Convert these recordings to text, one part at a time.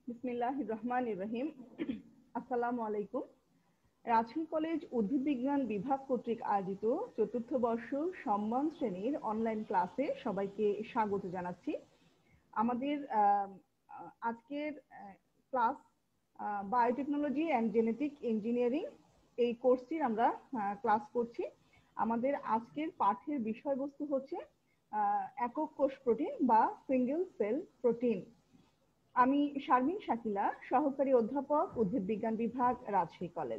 বিসমিল্লাহির রহমানির রহিম। আসসালামু আলাইকুম। রাজশাহী কলেজ উদ্ভিদ বিজ্ঞান বিভাগ কর্তৃক আয়োজিত চতুর্থ বর্ষ সম্মান শ্রেণীর অনলাইন ক্লাসে সবাইকে স্বাগত জানাচ্ছি। আমাদের আজকের class biotechnology and genetic engineering এই কোর্সটির আমরা ক্লাস করছি। আমাদের আজকের পাঠের বিষয়বস্তু হচ্ছে একক কোষ প্রোটিন বা সিঙ্গেল সেল প্রোটিন। আমি শারমিন শাকিলা, সহকারী অধ্যাপক, উদ্ভিদ বিজ্ঞান বিভাগ, রাজশাহী কলেজ।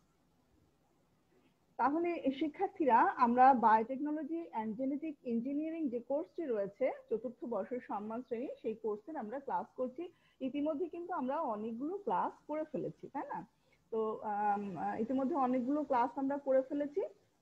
তাহলে শিক্ষার্থীরা, আমরা বায়োটেকনোলজি অ্যান্ড জেনেটিক ইঞ্জিনিয়ারিং যে কোর্সটি রয়েছে চতুর্থ বর্ষের সম্মান শ্রেণী, সেই কোর্সের আমরা ক্লাস করছি। ইতিমধ্যে কিন্তু আমরা অনেকগুলো ক্লাস করে ফেলেছি, তাই না? তো ইতিমধ্যে অনেকগুলো ক্লাস আমরা করে ফেলেছি।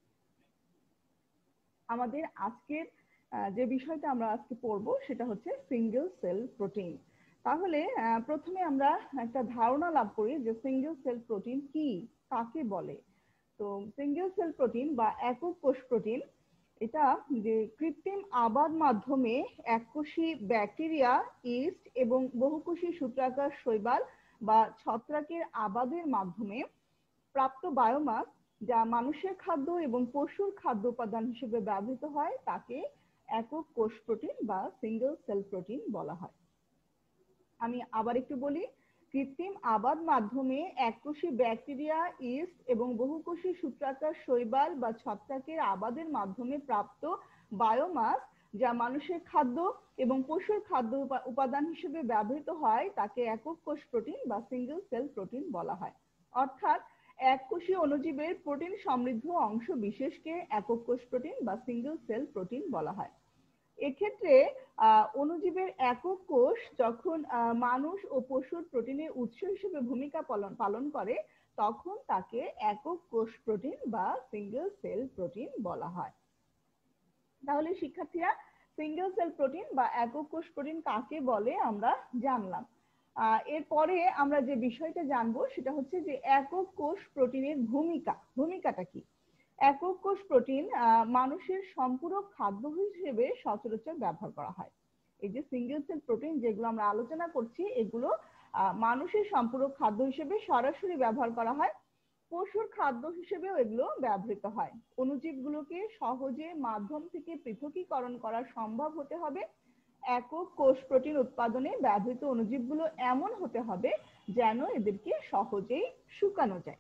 আমাদের আজকের যে বিষয়টা আমরা আজকে পড়বো সেটা হচ্ছে সিঙ্গেল সেল প্রোটিন। তাহলে প্রথমে আমরা একটা ধারণা লাভ করি যে সিঙ্গেল সেল প্রোটিন কি, কাকে বলে। তো সিঙ্গেল সেল প্রোটিন বা একক কোষ প্রোটিন এটা যে কৃত্রিম আবাদ মাধ্যমে এককোষী ব্যাকটেরিয়া, ইস্ট এবং বহুকোষী সূত্রাকার শৈবাল বা ছত্রাকের আবাদের মাধ্যমে প্রাপ্ত বায়োমাস যা মানুষের খাদ্য এবং পশুর খাদ্য উপাদান হিসেবে ব্যবহৃত হয় তাকে একক কোষ প্রোটিন বা সিঙ্গেল সেল প্রোটিন বলা হয়। আমি আবার একটু বলি, কৃত্রিম আবাদ মাধ্যমে এককোষী ব্যাকটেরিয়া, ইস্ট এবং বহুকোষী সূত্রাকার শৈবাল বা ছত্রাকের আবাদের মাধ্যমে প্রাপ্ত বায়োমাস যা মানুষের খাদ্য এবং পশুর খাদ্য উপাদান হিসেবে ব্যবহৃত হয় তাকে একক কোষ প্রোটিন বা সিঙ্গেল সেল প্রোটিন বলা হয়। অর্থাৎ এককোষী অণুজীবের প্রোটিন সমৃদ্ধ অংশ বিশেষকে একক কোষ প্রোটিন বা সিঙ্গেল সেল প্রোটিন বলা হয়। এক্ষেত্রে অণুজীবের একক কোষ যখন মানুষ ও পশুর প্রোটিনের উৎস হিসেবে ভূমিকা পালন করে তখন তাকে একক কোষ প্রোটিন বা সিঙ্গেল সেল প্রোটিন বলা হয়। তাহলে শিক্ষার্থীরা, সিঙ্গেল সেল প্রোটিন বা একক কোষ প্রোটিন কাকে বলে আমরা জানলাম। এরপরে আমরা যে বিষয়টা জানবো সেটা হচ্ছে যে একক কোষ প্রোটিনের ভূমিকাটা কি। একক কোষ প্রোটিন মানুষের সম্পূরক খাদ্য হিসেবে সচরাচর ব্যবহার করা হয়। এই যে সিঙ্গেল সেল প্রোটিন যেগুলো আমরা আলোচনা করছি এগুলো মানুষের সম্পূরক খাদ্য হিসেবে সরাসরি ব্যবহার করা হয়, পশুর খাদ্য হিসেবেও এগুলো ব্যবহৃত হয়। অণুজীবগুলোকে সহজে মাধ্যম থেকে পৃথকীকরণ করা সম্ভব হতে হবে। একক কোষ প্রোটিন উৎপাদনে ব্যবহৃত অণুজীবগুলো এমন হতে হবে যেন এদেরকে সহজেই শুকানো যায়।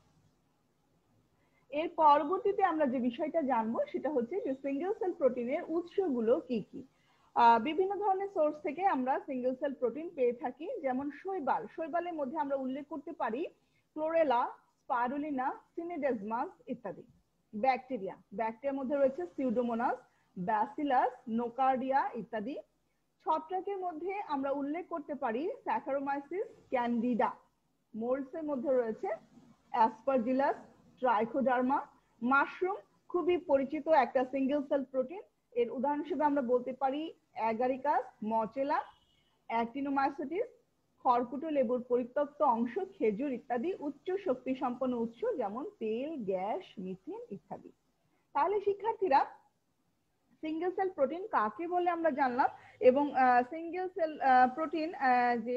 এর পরবর্তীতে আমরা যে বিষয়টা জানবো সেটা হচ্ছে যে সিঙ্গেল সেল প্রোটিনের উৎসগুলো কি কি। বিভিন্ন ধরনের সোর্স থেকে আমরা সিঙ্গেল সেল প্রোটিন পেয়ে থাকি, যেমন শৈবালের মধ্যে আমরা উল্লেখ করতে পারি ক্লোরেলা, স্পারুলিনা, সিনেডেজমাস ইত্যাদি। ব্যাকটেরিয়ার মধ্যে রয়েছে সিউডোমোনাস, ব্যাসিলাস, নোকার্ডিয়া ইত্যাদি। ছত্রাকের মধ্যে আমরা উল্লেখ করতে পারি স্যাকারোমাইসিস, ক্যান্ডিডা। মোল্ডসের মধ্যে রয়েছে অ্যাসপারজিলাস, ট্রাইকোডার্মা। মাশরুম খুবই পরিচিত একটা সিঙ্গেল সেল প্রোটিন। এর উদাহরণ হিসেবে আমরা বলতে পারি অ্যাগারিকাস, মচেলা, অ্যাক্টিনোমাইসিটিস। খড়কুটো লেবুর পরিত্যক্ত অংশ, খেজুর ইত্যাদি উচ্চ শক্তি সম্পন্ন উৎস যেমন তেল, গ্যাস, মিথেন ইত্যাদি। তাহলে শিক্ষার্থীরা, সিঙ্গেল সেল প্রোটিন কাকে বলে আমরা জানলাম, এবং সিঙ্গেল সেল প্রোটিন যে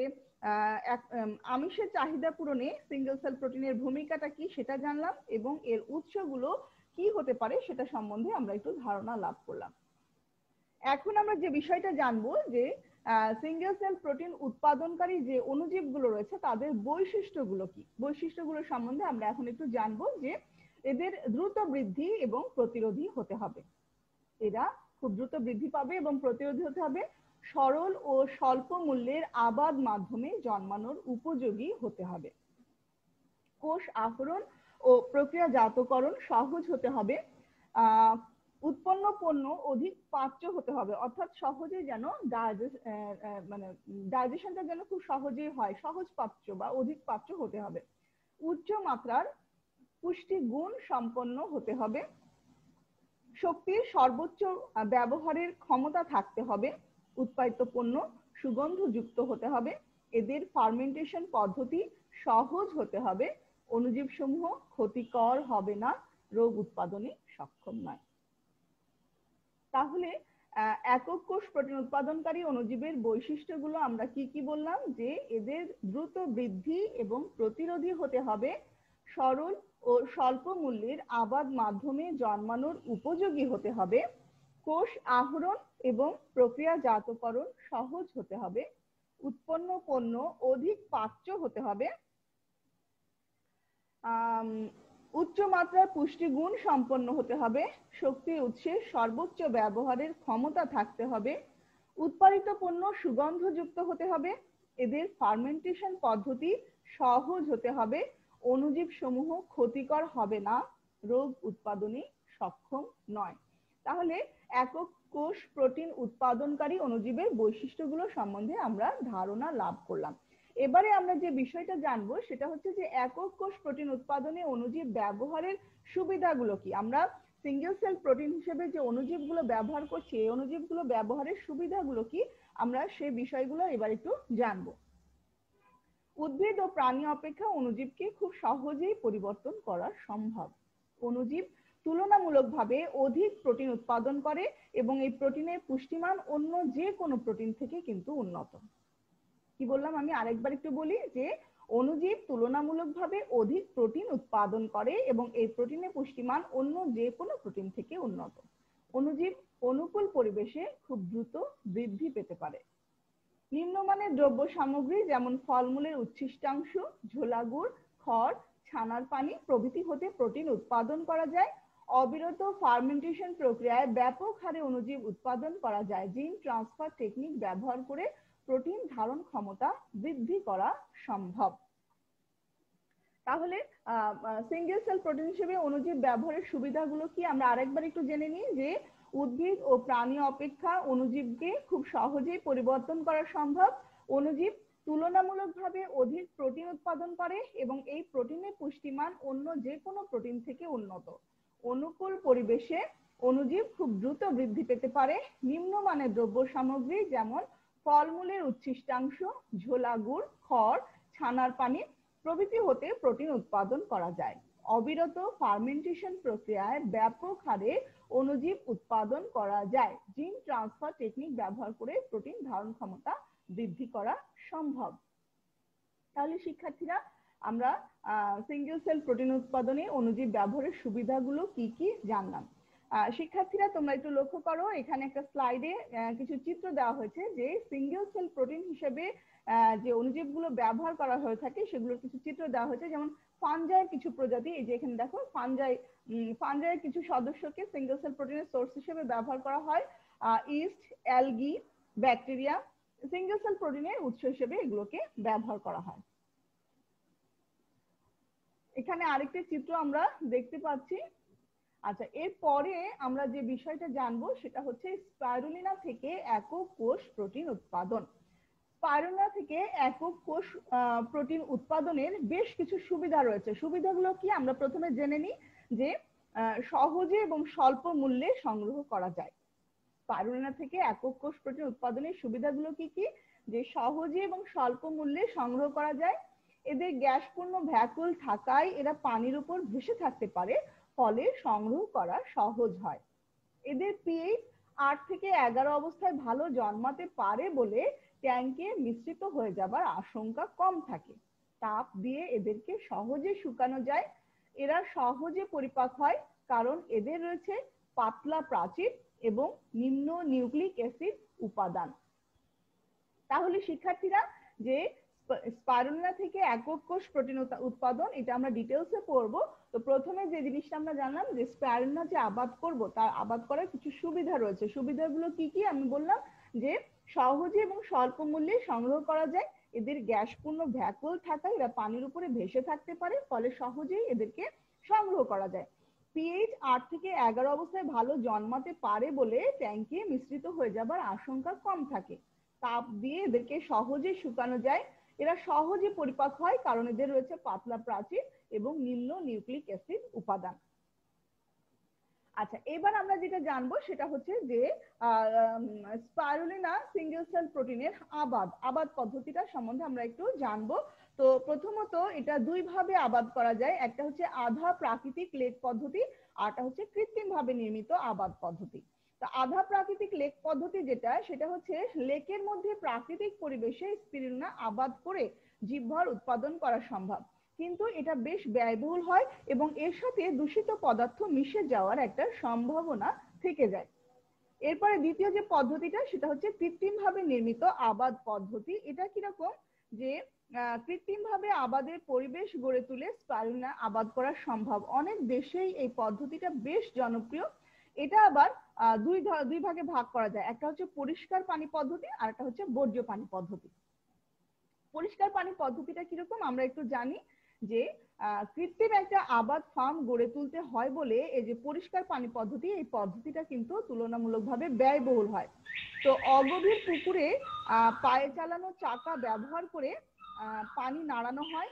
আমিষের চাহিদা পূরণে সিঙ্গেল সেল প্রোটিনের ভূমিকাটা কি সেটা জানলাম, এবং এর উৎসগুলো কি হতে পারে সেটা সম্বন্ধে আমরা একটু ধারণা লাভ করলাম। এখন আমরা যে বিষয়টা জানবো যে সিঙ্গেল সেল প্রোটিন উৎপাদনকারী যে অণুজীবগুলো রয়েছে তাদের বৈশিষ্ট্যগুলো কি। বৈশিষ্ট্যগুলো সম্বন্ধে আমরা এখন একটু জানবো যে এদের দ্রুত বৃদ্ধি এবং প্রতিরোধী হতে হবে। এরা খুব দ্রুত বৃদ্ধি পাবে এবং প্রতিরোধী হতে হবে। সরল ও স্বল্প মূল্যের আবাদ মাধ্যমে জন্মানোর উপযোগী হতে হবে। কোষ আহরণ ও প্রক্রিয়াজাতকরণ সহজ হতে হবে। উৎপন্ন পণ্য অধিক পাচ্য হতে হবে, অর্থাৎ সহজে যেন ডাইজেশনটা যেন খুব সহজেই হয়, সহজ পাচ্য বা অধিক পাচ্য হতে হবে। উচ্চ মাত্রার পুষ্টি গুণ সম্পন্ন হতে হবে। শক্তির সর্বোচ্চ ব্যবহারের ক্ষমতা থাকতে হবে। উৎপাদিত পণ্য সুগন্ধযুক্ত হতে হবে। এদের ফার্মেন্টেশন পদ্ধতি সহজ হতে হবে। অণুজীব সমূহ ক্ষতিকর হবে না, রোগ উৎপাদনে সক্ষম নয়। তাহলে একক কোষ প্রোটিন উৎপাদনকারী অণুজীবের বৈশিষ্ট্যগুলো আমরা কি কি বললাম, যে এদের দ্রুত বৃদ্ধি এবং প্রতিরোধী হতে হবে, সরল ও স্বল্প মূল্যের আবাদ মাধ্যমে জন্মানোর উপযোগী হতে হবে, কোষ আহরণ এবং প্রক্রিয়াজাতকরণ সহজ হতে হবে, উৎপন্ন পণ্য অধিক পাচ্য হতে হবে, উচ্চ মাত্রার পুষ্টিগুণ সম্পন্ন হতে হবে, শক্তি উৎসের সর্বোচ্চ ব্যবহারের ক্ষমতা থাকতে হবে, উৎপাদিত পণ্য সুগন্ধযুক্ত হতে হবে, এদের ফার্মেন্টেশন পদ্ধতি সহজ হতে হবে, অণুজীব সমূহ ক্ষতিকর হবে না, রোগ উৎপাদনে সক্ষম নয়। তাহলে একক কোষ প্রোটিন উৎপাদনকারী অণুজীবের বৈশিষ্ট্যগুলো সম্বন্ধে আমরা ধারণা লাভ করলাম। এবারে আমরা যে বিষয়টা জানবো সেটা হচ্ছে যে একক কোষ প্রোটিন উৎপাদনে অণুজীব ব্যবহারের সুবিধাগুলো কি। আমরা সিঙ্গেল সেল প্রোটিন হিসেবে যে অণুজীবগুলো ব্যবহার করছি, এই অণুজীবগুলো ব্যবহারের সুবিধাগুলো কি, আমরা সেই বিষয়গুলো এবার একটু জানবো। উদ্ভিদ ও প্রাণী অপেক্ষা অণুজীবকে খুব সহজেই পরিবর্তন করা সম্ভব। অণুজীব তুলনামূলকভাবে অধিক প্রোটিন উৎপাদন করে এবং এই প্রোটিনের পুষ্টিমান অন্য যে কোনো প্রোটিন থেকে কিন্তু উন্নত। কি বললাম আমি আরেকবার একটু বলি, যে অণুজীব তুলনামূলকভাবে অধিক প্রোটিন উৎপাদন করে এবং এই প্রোটিনের পুষ্টিমান অন্য যে কোনো প্রোটিন থেকে উন্নত। অণুজীব অনুকূল পরিবেশে খুব দ্রুত বৃদ্ধি পেতে পারে। নিম্নমানের দ্রব্য সামগ্রী যেমন ফলমূলের উচ্ছিষ্টাংশ, ঝোলা গুড়, খড়, ছানার পানি প্রভৃতি হতে প্রোটিন উৎপাদন করা যায়। অবিরত ফার্মেন্টেশন প্রক্রিয়ায় ব্যাপক হারে অণুজীব উৎপাদন করা যায়। জিন ট্রান্সফার টেকনিক ব্যবহার করে প্রোটিন ধারণ ক্ষমতা বৃদ্ধি করা সম্ভব। তাহলে সিঙ্গেল সেল প্রোটিন হিসেবে অণুজীব ব্যবহারের সুবিধাগুলো কি আমরা আরেকবার একটু জেনে নিই, যে উদ্ভিদ ও প্রাণী অপেক্ষা অণুজীবকে খুব সহজেই পরিবর্তন করা সম্ভব। অণুজীব তুলনামূলকভাবে অধিক প্রোটিন উৎপাদন করে এবং এই প্রোটিনের পুষ্টিমান অন্য যে কোনো প্রোটিন থেকে উন্নত। অনুকূল পরিবেশে অণুজীব খুব দ্রুত বৃদ্ধি পেতে পারে। নিম্নমানের দ্রব্য সামগ্রী যেমন ফলমূলের উচ্ছিষ্টাংশ, ঝোলা গুড়, খড়, ছানার পানি প্রভৃতি হতে প্রোটিন উৎপাদন করা যায়। অবিরত ফার্মেন্টেশন প্রক্রিয়ায় ব্যাপক হারে অণুজীব উৎপাদন করা যায়। জিন ট্রান্সফার টেকনিক ব্যবহার করে প্রোটিন ধারণ ক্ষমতা বৃদ্ধি করা সম্ভব। তাহলে শিক্ষার্থীরা, আমরা সিঙ্গেল সেল প্রোটিন উৎপাদনে অণুজীব ব্যবহারের সুবিধাগুলো কি কি জানলাম। শিক্ষার্থীরা তোমরা একটু লক্ষ্য করো, এখানে একটা স্লাইডে কিছু চিত্র দেওয়া হয়েছে, যে সিঙ্গেল সেল প্রোটিন হিসেবে যে অণুজীবগুলো ব্যবহার করা হয়ে থাকে সেগুলোর কিছু চিত্র দেওয়া হয়েছে। যেমন ফানজাইয়ের কিছু প্রজাতি, এই যে এখানে দেখো ফানজাইয়ের কিছু সদস্যকে সিঙ্গেল সেল প্রোটিনের সোর্স হিসেবে ব্যবহার করা হয়। Yeast, algae, bacteria single cell প্রোটিনের উৎস হিসেবে এগুলোকে ব্যবহার করা হয়। এখানে আরেকটি চিত্র আমরা দেখতে পাচ্ছি। আচ্ছা, এরপরে আমরা যে বিষয়টা জানবো সেটা হচ্ছে স্পাইরুলিনা থেকে একক কোষ প্রোটিন উৎপাদন। স্পাইরুলিনা থেকে একক কোষ প্রোটিন উৎপাদনের বেশ কিছু সুবিধা রয়েছে। সুবিধাগুলো কি আমরা প্রথমে জেনে নিই, যে সহজে এবং স্বল্প মূল্যে সংগ্রহ করা যায়। স্পাইরুলিনা থেকে একক কোষ প্রোটিন উৎপাদনের সুবিধাগুলো কি কি, যে সহজে এবং স্বল্প মূল্যে সংগ্রহ করা যায়, এদের গ্যাসপূর্ণ ভ্যাকুল থাকায় এরা পানির উপর ভেসে থাকতে পারে, ফলে সংগ্রহ করা সহজ হয়। এদের পিএইচ 8 থেকে 11 অবস্থায় ভালো জন্মাতে পারে বলে ট্যাঙ্কে মিশ্রিত হয়ে যাবার আশঙ্কা কম থাকে। তাপ দিয়ে এদেরকে সহজে শুকানো যায়। এরা সহজে পরিপাক হয় কারণ এদের রয়েছে পাতলা প্রাচীর এবং নিম্ন নিউক্লিক অ্যাসিড উপাদান। তাহলে শিক্ষার্থীরা, যে স্পাইরুলিনা থেকে একক কোষ প্রোটিন উৎপাদন, এটা আমরা ডিটেলসে পড়বো। তো প্রথমে যে জিনিসটা আমরা জানলাম, যে স্পাইরুলিনা যে আবাদ করব তার আবাদ করার কিছু সুবিধা রয়েছে। সুবিধাগুলো কি কি আমি বললাম, যে সহজে এবং স্বল্প মূল্যে সংগ্রহ করা যায়। এদের গ্যাসপূর্ণ ভ্যাকুল থাকায় এরা পানির উপরে ভেসে থাকতে পারে, ফলে সহজেই এদেরকে সংগ্রহ করা যায়। পিএইচ 8 থেকে 11 অবস্থায় ভালো জন্মাতে পারে বলে ট্যাঙ্কে মিশ্রিত হয়ে যাবার আশঙ্কা কম থাকে। তাপ দিয়ে এদেরকে সহজে শুকানো যায়। এরা সহজে পরিপাক হয় কারণ এদের রয়েছে পাতলা প্রাচীর এবং নিম্ন নিউক্লিক অ্যাসিড উপাদান। আচ্ছা, এবার আমরা যেটা জানবো সেটা হচ্ছে যে স্পাইরুলিনা সিঙ্গেল সেল প্রোটিনের আবাদ পদ্ধতিটা সম্বন্ধে আমরা একটু জানবো। তো প্রথমত এটা দুই ভাবে আবাদ করা যায়। একটা হচ্ছে আধা প্রাকৃতিক লেক পদ্ধতি, আরটা হচ্ছে কৃত্রিম ভাবে নির্মিত আবাদ পদ্ধতি। তো আধা প্রাকৃতিক লেক পদ্ধতি যেটা, সেটা হচ্ছে লেকের মধ্যে প্রাকৃতিক পরিবেশে স্পিরুলিনা আবাদ করে জীবভার উৎপাদন করা সম্ভব, কিন্তু এটা বেশ ব্যয়বহুল হয় এবং এর সাথে দূষিত পদার্থ মিশে যাওয়ার একটা সম্ভাবনা থেকে যায়। এরপরে দ্বিতীয় যে পদ্ধতিটা, সেটা হচ্ছে কৃত্রিমভাবে নির্মিত আবাদ পদ্ধতি। এটা কিরকম, যে কৃত্রিমভাবে আবাদের পরিবেশ গড়ে তুলে স্পাইরুলিনা আবাদ করা সম্ভব। অনেক দেশেই এই পদ্ধতিটা বেশ জনপ্রিয়। এটা আবার দুই ভাগে ভাগ করা যায়, একটা হচ্ছে পরিষ্কার পানি পদ্ধতি আর একটা হচ্ছে বর্জ্য পানি পদ্ধতি। পরিষ্কার পানি পদ্ধতিটা কিরকম আমরা একটু জানি, যে কৃত্রিম একটা আবাদ ফার্ম গড়ে তুলতে হয় বলে এই যে পরিষ্কার পানি পদ্ধতি, এই পদ্ধতিটা কিন্তু তুলনামূলকভাবে ব্যয়বহুল হয়। তো অগভীর পুকুরে পায়ে চালানো চাকা ব্যবহার করে পানি নাড়ানো হয়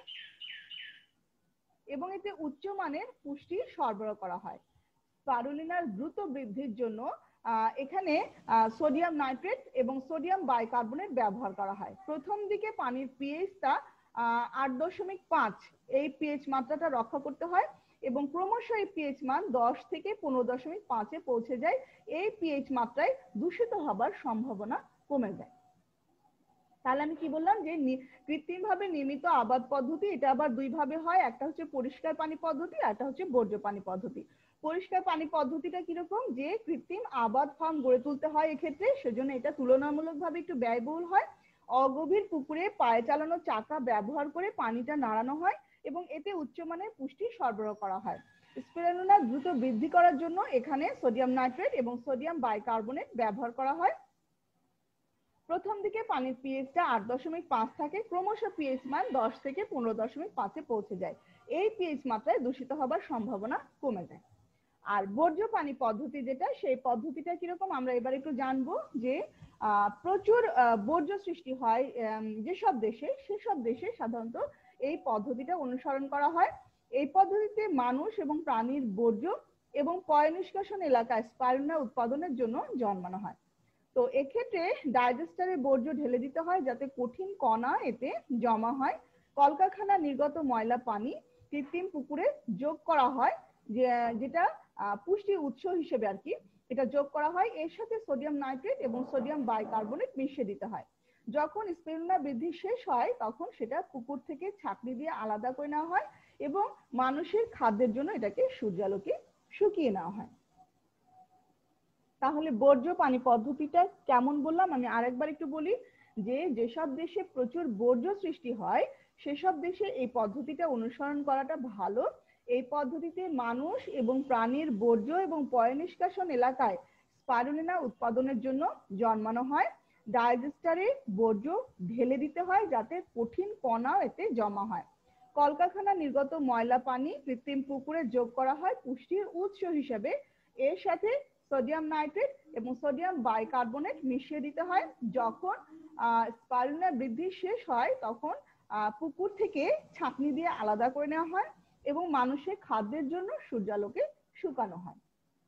এবং এতে উচ্চমানের পুষ্টি সরবরাহ করা হয়। স্পারুলিনার দ্রুত বৃদ্ধির জন্য এখানে সোডিয়াম নাইট্রেট এবং সোডিয়াম বাইকার্বনেট ব্যবহার করা হয়। প্রথম দিকে পানির পিএইচটা 8.5 এই পিএইচ মাত্রাটা রক্ষা করতে হয় এবং ক্রমশ এই পিএইচ মান 10 থেকে 15.5-এ পৌঁছে যায়। এই পিএইচ মাত্রায় দূষিত হবার সম্ভাবনা কমে যায়। তাহলে আমি কি বললাম, যে কৃত্রিমভাবে নির্মিত আবাদ পদ্ধতি এটা আবার দুই ভাবে হয়, একটা হচ্ছে পরিষ্কার পানি পদ্ধতি আর একটা হচ্ছে বর্জ্য পানি পদ্ধতি। পরিষ্কার পানি পদ্ধতিটা কিরকম, যে কৃত্রিম আবাদ ফার্ম গড়ে তুলতে হয় এক্ষেত্রে, সেজন্য এটা তুলনামূলকভাবে একটু ব্যয়বহুল হয়। অগভীর পুকুরে পায়ে চালানো চাকা ব্যবহার করে পানিটা নাড়ানো হয় এবং এতে উচ্চমানের পুষ্টি সরবরাহ করা হয়। স্পিরুলিনা দ্রুত বৃদ্ধি করার জন্য এখানে সোডিয়াম নাইট্রেট এবং সোডিয়াম বাইকার্বনেট ব্যবহার করা হয়। প্রথম দিকে পানির পিএইচটা 8.5 থাকে, ক্রমশ পিএইচ মান 10 থেকে 15.5-এ পৌঁছে যায়। এই পিএইচ মাত্রায় দূষিত হবার সম্ভাবনা কমে যায়। আর বর্জ্য পানি পদ্ধতি যেটা, সেই পদ্ধতিটা কিরকম আমরা এবার একটু জানবো, যে প্রচুর বর্জ্য সৃষ্টি হয় যেসব দেশে, সেসব দেশে সাধারণত এই পদ্ধতিটা অনুসরণ করা হয়। এই পদ্ধতিতে মানুষ এবং প্রাণীর বর্জ্য এবং পয় নিষ্কাশন এলাকায় স্পাইরুলিনা উৎপাদনের জন্য জন্মানো হয়। তো এক্ষেত্রে ডাইজেস্টারে বর্জ্য ঢেলে দিতে হয় যাতে কঠিন কণা এতে জমা হয়। কলকারখানা নির্গত ময়লা পানি কৃত্রিম পুকুরে যোগ করা হয়, যেটা পুষ্টির উৎস হিসেবে আর কি এটা যোগ করা হয়। এর সাথে সোডিয়াম নাইট্রেট এবং সোডিয়াম বাইকার্বনেট মিশিয়ে দিতে হয়। যখন স্পিরুলিনা বৃদ্ধি শেষ হয় তখন সেটা পুকুর থেকে ছাঁকনি দিয়ে আলাদা করে নেওয়া হয় এবং মানুষের খাদ্যের জন্য এটাকে সূর্যালোকে শুকিয়ে নেওয়া হয়। তাহলে বর্জ্য পানি পদ্ধতিটা কেমন বললাম আমি আরেকবার একটু বলি, যে যেসব দেশে প্রচুর বর্জ্য সৃষ্টি হয় সেসব দেশে এই পদ্ধতিটা অনুসরণ করাটা ভালো। এই পদ্ধতিতে মানুষ এবং প্রাণীর বর্জ্য এবং পয় নিষ্কাশন এলাকায় স্পাইরুলিনা উৎপাদনের জন্য জন্মানো হয়। ডাইজেস্টারে বর্জ্য ঢেলে দিতে হয় যাতে কঠিন কণা এতে জমা হয়। কলকারখানা নির্গত ময়লা পানি কৃত্রিম পুকুরে যোগ করা হয় পুষ্টির উৎস হিসেবে। এর সাথে সোডিয়াম নাইট্রেট এবং সোডিয়াম বাইকার্বনেট মিশিয়ে দিতে হয়। যখন স্পাইরুলিনা বৃদ্ধি শেষ হয় তখন পুকুর থেকে ছাঁকনি দিয়ে আলাদা করে নেওয়া হয় এবং মানুষের খাদ্যের জন্য সূর্যালোকে শুকানো হয়।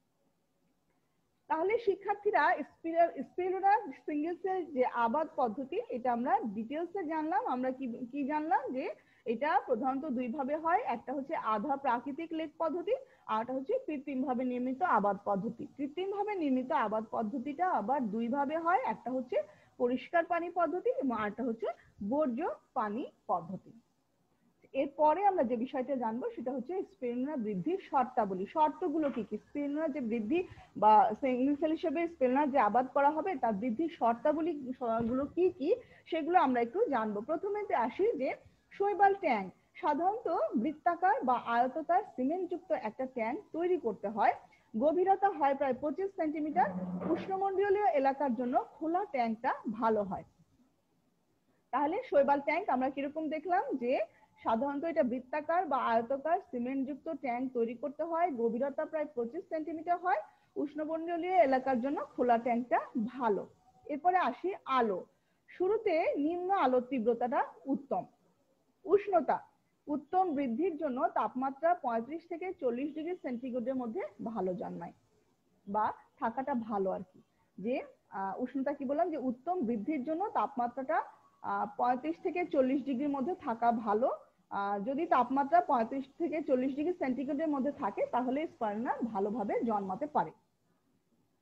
তাহলে শিক্ষার্থীরা স্পিরুলিনা সিঙ্গেল সেল যে আবাদ পদ্ধতি, এটা আমরা ডিটেলসে জানলাম। আমরা কি জানলাম, যে এটা প্রধানত দুই ভাবে হয়, একটা হচ্ছে আধা প্রাকৃতিক লেক পদ্ধতি আর একটা হচ্ছে কৃত্রিম ভাবে নির্মিত আবাদ পদ্ধতি। কৃত্রিম ভাবে নির্মিত আবাদ পদ্ধতিটা আবার দুই ভাবে হয়, একটা হচ্ছে পরিষ্কার পানি পদ্ধতি এবং আরেকটা হচ্ছে বর্জ্য পানি পদ্ধতি। এরপরে আমরা যে বিষয়টা জানবো সেটা হচ্ছে স্পিরুলিনা বৃদ্ধির শর্তাবলী। শর্তগুলো কি কি, স্পিরুলিনা যে বৃদ্ধি বা সিঙ্গেল সেল হিসেবে স্পিরুলিনা যে আবাদ করা হবে তার বৃদ্ধির শর্তাবলী গুলো কি কি সেগুলো আমরা একটু জানবো। প্রথমে আসি যে শৈবাল ট্যাঙ্ক। সাধারণত বৃত্তাকার বা আয়তাকার সিমেন্ট যুক্ত একটা ট্যাঙ্ক তৈরি করতে হয়। গভীরতা হয় প্রায় 25 সেন্টিমিটার। উষ্ণমন্ডলীয় এলাকার জন্য খোলা ট্যাঙ্কটা ভালো হয়। তাহলে শৈবাল ট্যাঙ্ক আমরা কিরকম দেখলাম, যে সাধারণত এটা বৃত্তাকার বা আয়তাকার সিমেন্ট যুক্ত ট্যাঙ্ক তৈরি করতে হয়, গভীরতা প্রায় 25 সেন্টিমিটার হয়, উষ্ণমন্ডলীয় এলাকার জন্য খোলা ট্যাঙ্কটা ভালো। এরপরে আসি আলো। শুরুতে নিম্ন আলোর তীব্রতাটা উত্তম। উষ্ণতা উত্তম বৃদ্ধির জন্য তাপমাত্রা 35 থেকে 40 ডিগ্রি সেন্টিগ্রেডের মধ্যে ভালো জন্মায় বা থাকাটা ভালো আর কি। যে উষ্ণতা কি বললাম, যে উত্তম বৃদ্ধির জন্য তাপমাত্রাটা 35 থেকে 40 ডিগ্রির মধ্যে থাকা ভালো। যদি তাপমাত্রা 35 থেকে 40 ডিগ্রি সেন্টিগ্রেডের মধ্যে থাকে তাহলে স্পাইরুলিনা ভালোভাবে জন্মাতে পারে।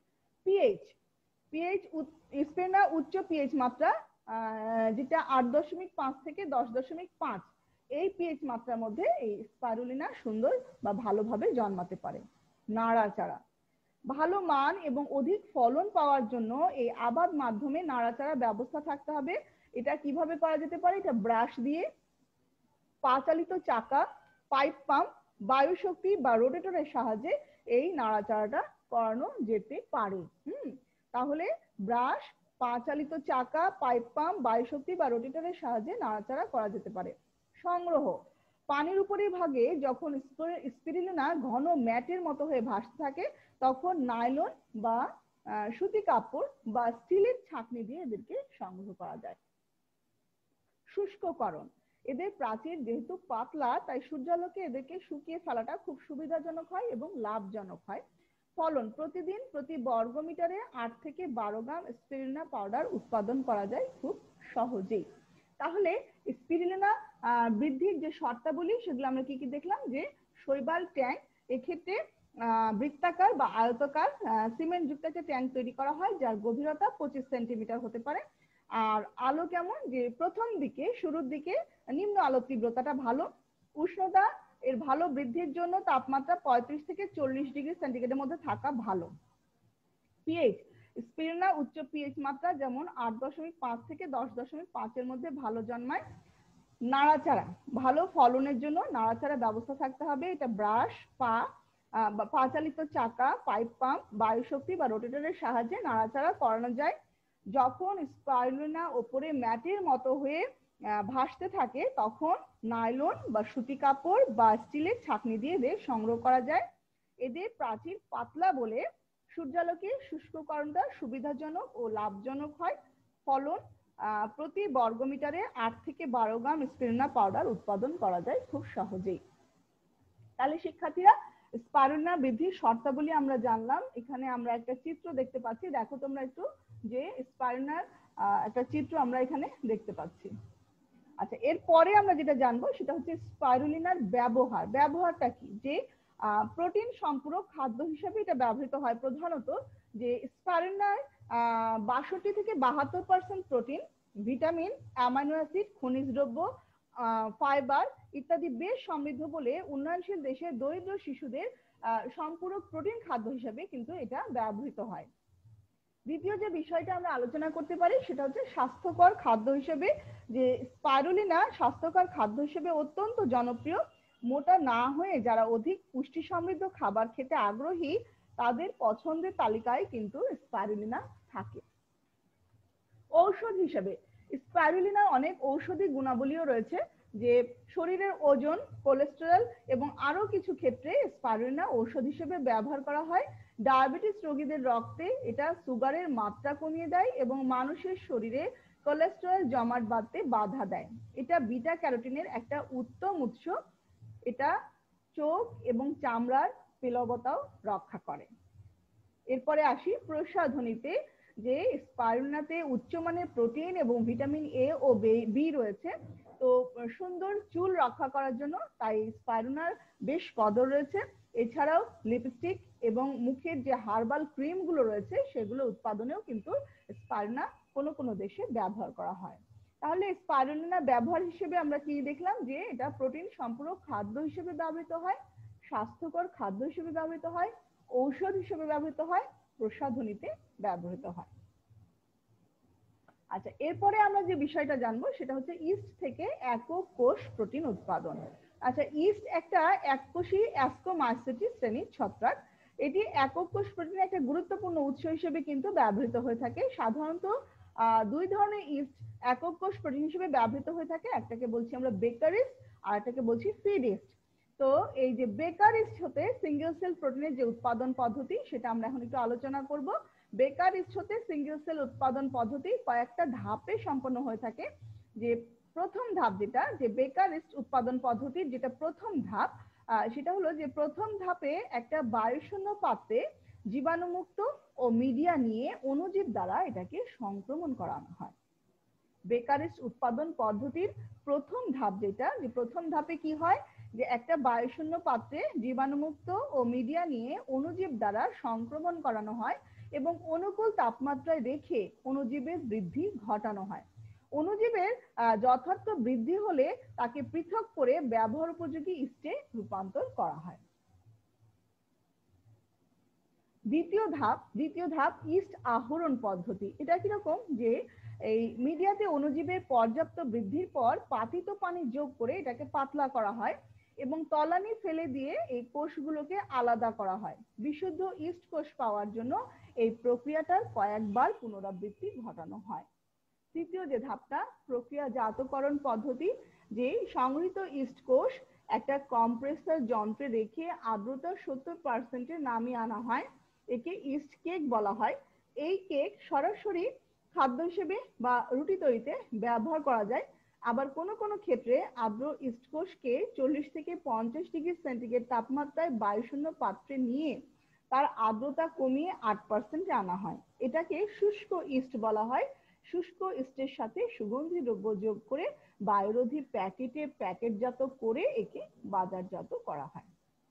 পিএইচ, পিএইচ স্পিরুলিনা উচ্চ পিএইচ মাত্রা যেটা 8.5 থেকে 10.5, এই পিএইচ মাত্রার মধ্যে এই স্পাইরুলিনা সুন্দর বা ভালোভাবে জন্মাতে পারে। নাড়াচাড়া, ভালো মান এবং অধিক ফলন পাওয়ার জন্য এই আবাদ মাধ্যমে নাড়াচাড়ার ব্যবস্থা থাকতে হবে। এটা কিভাবে করা যেতে পারে? এটা ব্রাশ দিয়ে, পা চালিত চাকা, পাইপ পাম্প, বায়ু শক্তি বা রোটেটরের সাহায্যে এই নাড়াচাড়াটা করানো যেতে পারে। তাহলে ব্রাশ, পা চালিত চাকা, পাইপ পাম্প, বায়ু শক্তি বা রোটেটরের সাহায্যে নাড়াচাড়া করা যেতে পারে। সংগ্রহ, পানির উপরের ভাগে যখন স্পিরুলিনা ঘন ম্যাটের মতো হয়ে ভাসতে থাকে তখন নাইলন বা সুতি কাপড় বা স্টিলের ছাঁকনি দিয়ে এদেরকে সংগ্রহ করা যায়। শুষ্ককরণ, এদের প্রাচীর যেহেতু পাতলা তাই সূর্যালোকে এদেরকে শুকিয়ে ফেলাটা খুব সুবিধাজনক হয় এবং লাভজনক হয়। ফলন, প্রতিদিন প্রতি বর্গমিটারে 8 থেকে 12 গ্রাম স্পিরুলিনা পাউডার উৎপাদন করা যায় খুব সহজেই। তাহলে স্পিরুলিনা বৃদ্ধির যে শর্তাবলী সেগুলো আমরা কি কি দেখলাম? যে শৈবাল ট্যাঙ্ক, এক্ষেত্রে বৃত্তাকার বা আয়তাকার সিমেন্ট যুক্ত একটা ট্যাঙ্ক তৈরি করা হয় যার গভীরতা 25 সেন্টিমিটার হতে পারে। আর আলো কেমন? যে প্রথম দিকে, শুরুর দিকে নিম্ন আলো তীব্রতাটা ভালো। উষ্ণতা, এর ভালো বৃদ্ধির জন্য তাপমাত্রা 35 থেকে 40 ডিগ্রি সেন্টিগ্রেডের মধ্যে থাকা ভালো। পিএইচ, স্পিরুলিনা উচ্চ পিএইচ মাত্রা যেমন 8.5 থেকে 10.5 এর মধ্যে ভালো জন্মায়। নাড়াচাড়া, ভালো ফলনের জন্য নাড়াচাড়া ব্যবস্থা থাকতে হবে। এটা ব্রাশ, পা চালিত চাকা, পাইপ পাম্প, বায়ু শক্তি বা রোটেটরের সাহায্যে নাড়াচাড়া করানো যায়। যখন স্পাইরুলিনা ওপরে ম্যাটের মতো হয়ে ভাসতে থাকে তখন নাইলন বা সুতি কাপড় বা স্টিলের ছাঁকনি দিয়ে এদের সংগ্রহ করা যায়। এদের প্রাচীর পাতলা বলে সূর্যালোকে শুষ্ককরণটা সুবিধাজনক ও লাভজনক হয়। ফলন, প্রতি বর্গমিটারে 8 থেকে 12 গ্রাম স্পিরুলিনা পাউডার উৎপাদন করা যায় খুব সহজেই। তাহলে শিক্ষার্থীরা, স্পাইরুলিনা বৃদ্ধির শর্তাবলী আমরা জানলাম। এখানে আমরা একটা চিত্র দেখতে পাচ্ছি, দেখো তোমরা একটু, যে স্পাইরুলিনার একটা চিত্র আমরা এখানে দেখতে পাচ্ছি। আচ্ছা, এরপরে আমরা যেটা জানবো সেটা হচ্ছে স্পাইরুলিনার ব্যবহার। ব্যবহারটা কি? যে প্রোটিন সম্পূরক খাদ্য হিসেবে এটা ব্যবহৃত হয় প্রধানত। যে স্পাইরুলিনার 62 থেকে 72% প্রোটিন, ভিটামিন, অ্যামাইনো অ্যাসিড, খনিজ দ্রব্য, ফাইবার ইত্যাদি বেশ সমৃদ্ধ বলে উন্নয়নশীল দেশের দরিদ্র শিশুদের সম্পূরক প্রোটিন খাদ্য হিসেবে কিন্তু এটা ব্যবহৃত হয়। দ্বিতীয় যে বিষয়টা আমরা আলোচনা করতে পারি সেটা হচ্ছে স্বাস্থ্যকর খাদ্য হিসেবে। যে স্পাইরুলিনা স্বাস্থ্যকর খাদ্য হিসেবে অত্যন্ত জনপ্রিয়। মোটা না হয়ে যারা অধিক পুষ্টি সমৃদ্ধ খাবার খেতে আগ্রহী তাদের পছন্দের তালিকায় কিন্তু স্পাইরুলিনা থাকে। ঔষধ হিসেবে স্পাইরুলিনার অনেক ঔষধি গুণাবলীও রয়েছে। যে শরীরের ওজন, কোলেস্টেরল এবং আরো কিছু ক্ষেত্রে স্পাইরুলিনা ঔষধ হিসেবে ব্যবহার করা হয়। ডায়াবেটিস রোগীদের রক্তে এটা সুগারের মাত্রা কমিয়ে দেয় এবং মানুষের শরীরে কোলেস্টেরল জমাট বাঁধতে বাধা দেয়। এটা বিটা ক্যারোটিনের একটা উত্তম উৎস। এটা চোখ এবং চামড়ার পেলবতাও রক্ষা করে। এরপরে আসি প্রসাধনীতে। যে স্পাইরুলিনাতে উচ্চমানের প্রোটিন এবং ভিটামিন এ ও বি রয়েছে, তো সুন্দর চুল রক্ষা করার জন্য তাই স্পাইরুলিনার বেশ কদর রয়েছে। এছাড়াও লিপস্টিক এবং মুখের যে হার্বাল ক্রিম গুলো রয়েছে সেগুলো উৎপাদনেও কিন্তু স্পাইরুলিনা কোনো কোনো দেশে ব্যবহার করা হয়। তাহলে স্পাইরুলিনা ব্যবহার হিসেবে আমরা কি দেখলাম? যে এটা প্রোটিন সম্পূরক খাদ্য হিসেবে ব্যবহৃত হয়, স্বাস্থ্যকর খাদ্য হিসেবে ব্যবহৃত হয়, ঔষধ হিসেবে ব্যবহৃত হয়, প্রসাধনীতে ব্যবহৃত হয়। আচ্ছা, এরপরে আমরা যে বিষয়টা জানবো সেটা হচ্ছে ইস্ট থেকে একক কোষ প্রোটিন উৎপাদন। আচ্ছা, ইস্ট একটা এককোষী অ্যাস্কোমাইসিটিস শ্রেণীর ছত্রাক। এটি একক কোষ প্রোটিনের একটা গুরুত্বপূর্ণ উৎস হিসেবে কিন্তু ব্যবহৃত হয়ে থাকে। সাধারণত দুই ধরনের ইস্ট একক কোষ প্রোটিন হিসেবে ব্যবহৃত হয়ে থাকে। একটাকে বলছি আমরা বেকার ইস্ট, আর একটাকে বলছি ফিড ইস্ট। তো এই যে বেকার ইস্ট হতে সিঙ্গেল সেল প্রোটিনের যে উৎপাদন পদ্ধতি সেটা আমরা এখন একটু আলোচনা করব। বেকার ইস্ট হতে সিঙ্গেল সেল উৎপাদন পদ্ধতি কয়েকটা ধাপে সম্পন্ন হয়ে থাকে। যে প্রথম ধাপ যেটা, যে বেকার ইস্ট উৎপাদন পদ্ধতির যেটা প্রথম ধাপ, সেটা হলো যে প্রথম ধাপে একটা বায়ুশূন্য পাত্রে জীবাণুমুক্ত ও মিডিয়া নিয়ে অণুজীব দ্বারা এটাকে সংক্রমণ করানো হয়। বেকার ইস্ট উৎপাদন পদ্ধতির প্রথম ধাপ যেটা, যে প্রথম ধাপে কি হয়? যে একটা বায়ুশূন্য পাত্রে জীবাণুমুক্ত ও মিডিয়া নিয়ে অণুজীব দ্বারা সংক্রমণ করানো হয় এবং অনুকূল তাপমাত্রায় রেখে অণুজীবের বৃদ্ধি ঘটানো হয়। অণুজীবের যথার্থ বৃদ্ধি হলে তাকে পৃথক করে ব্যবহার উপযোগী ইস্টে রূপান্তর করা হয়। দ্বিতীয় ধাপ ইস্ট আহরণ পদ্ধতি। এটা কিরকম যে এই মিডিয়াতে অণুজীবের পর্যাপ্ত বৃদ্ধির পর পাতিত পানি যোগ করে এটাকে পাতলা করা হয় এবং তলানি ফেলে দিয়ে এই কোষগুলোকে আলাদা করা হয়। বিশুদ্ধ ইস্ট কোষ পাওয়ার জন্য এই প্রক্রিয়াটার কয়েকবার পুনরাবৃত্তি ঘটানো হয়। তৃতীয় যে ধাপটা প্রক্রিয়াজাতকরণ পদ্ধতি, যে সংগৃহীত ইস্ট কোষ একটা কম্প্রেসর যন্ত্রে রেখে আর্দ্রতা 70% নামিয়ে আনা হয়। একে ইস্ট কেক বলা হয়। এই কেক সরাসরি খাদ্য হিসেবে বা রুটি তৈরিতে ব্যবহার করা যায়। আবার কোনো কোনো ক্ষেত্রে আর্দ্র ইস্ট কোষকে 40 থেকে 50 ডিগ্রি সেন্টিগ্রেড তাপমাত্রায় বায়ুশূন্য পাত্রে নিয়ে তার আর্দ্রতা কমিয়ে 8% আনা হয়। এটাকে শুষ্ক ইস্ট বলা হয়। শুষ্ক ইস্টের সাথে সুগন্ধি দ্রব্য যোগ করে বায়ুরোধী প্যাকেটে প্যাকেটজাত করে একে বাজারজাত করা হয়।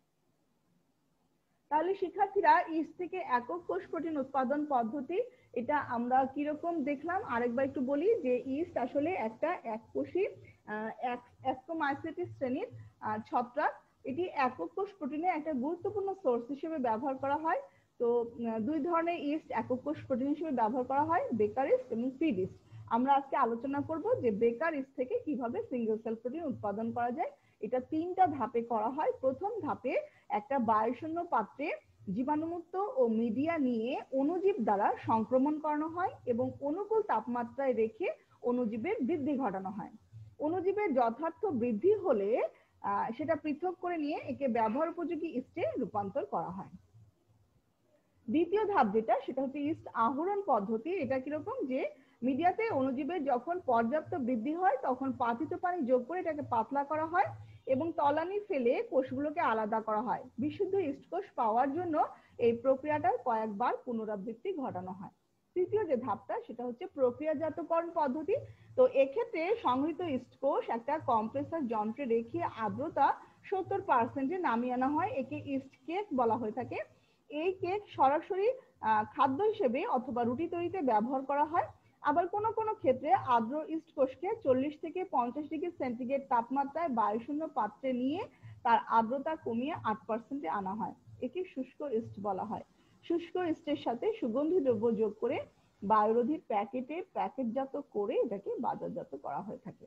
তাহলে শিক্ষার্থীরা ইস্ট থেকে একক কোষ প্রোটিন উৎপাদন পদ্ধতি এটা আমরা কিরকম দেখলাম আরেকবার একটু বলি যে ইস্ট আসলে একটা এককোষী অ্যাস্কোমাইসিটিস শ্রেণীর ছত্রাক। এটি একক কোষ প্রোটিনের একটা গুরুত্বপূর্ণ সোর্স হিসেবে ব্যবহার করা হয়। তো দুই ধরনের ইস্ট একক কোষ প্রোটিন হিসেবে ব্যবহার করা হয়, বেকার ইস্ট এবং ফিড ইস্ট। আমরা আজকে আলোচনা করব যে বেকার ইস্ট থেকে কিভাবে সিঙ্গেল সেল প্রোটিন উৎপাদন করা যায়। এটা 3টা ধাপে করা হয়। প্রথম ধাপে একটা বায়ুশূন্য পাত্রে জীবাণুমুক্ত ও মিডিয়া নিয়ে অণুজীব দ্বারা সংক্রমণ করানো হয় এবং অনুকূল তাপমাত্রায় রেখে অণুজীবের বৃদ্ধি ঘটানো হয়। অণুজীবের যথার্থ বৃদ্ধি হলে সেটা পৃথক করে নিয়ে একে ব্যবহার উপযোগী ইস্টে রূপান্তর করা হয়। দ্বিতীয় ধাপ যেটা সেটা হচ্ছে ইস্ট আহরণ পদ্ধতি। এটা কিরকম যে মিডিয়াতে অণুজীবের যখন পর্যাপ্ত বৃদ্ধি হয় তখন পাতিত পানি যোগ করে এটাকে পাতলা করা হয় এবং তলানি ফেলে কোষগুলোকে আলাদা করা হয়। বিশুদ্ধ ইস্ট কোষ পাওয়ার জন্য এই প্রক্রিয়াটার কয়েকবার পুনরাবৃত্তি ঘটানো হয়। তৃতীয় যে ধাপটা সেটা হচ্ছে প্রক্রিয়াজাতকরণ পদ্ধতি। তো এক্ষেত্রে সংগৃহীত ইস্ট কোষ একটা কম্প্রেসর যন্ত্রে রেখে আর্দ্রতা 70% নামিয়ে আনা হয়। একে ইস্ট কেক বলা হয়ে থাকে। এই কেক সরাসরি খাদ্য হিসেবে অথবা রুটি তৈরিতে ব্যবহার করা হয়। আবার কোনো কোনো ক্ষেত্রে আর্দ্র ইস্ট কোষকে 40 থেকে 50 ডিগ্রি সেন্টিগ্রেড তাপমাত্রায় বায়ুশূন্য পাত্রে নিয়ে তার আর্দ্রতা কমিয়ে 8% আনা হয়। একে শুষ্ক ইস্ট বলা হয়। শুষ্ক ইস্টের সাথে সুগন্ধি দ্রব্য যোগ করে বায়ুরোধী প্যাকেটে প্যাকেটজাত করে এটাকে বাজারজাত করা হয়ে থাকে।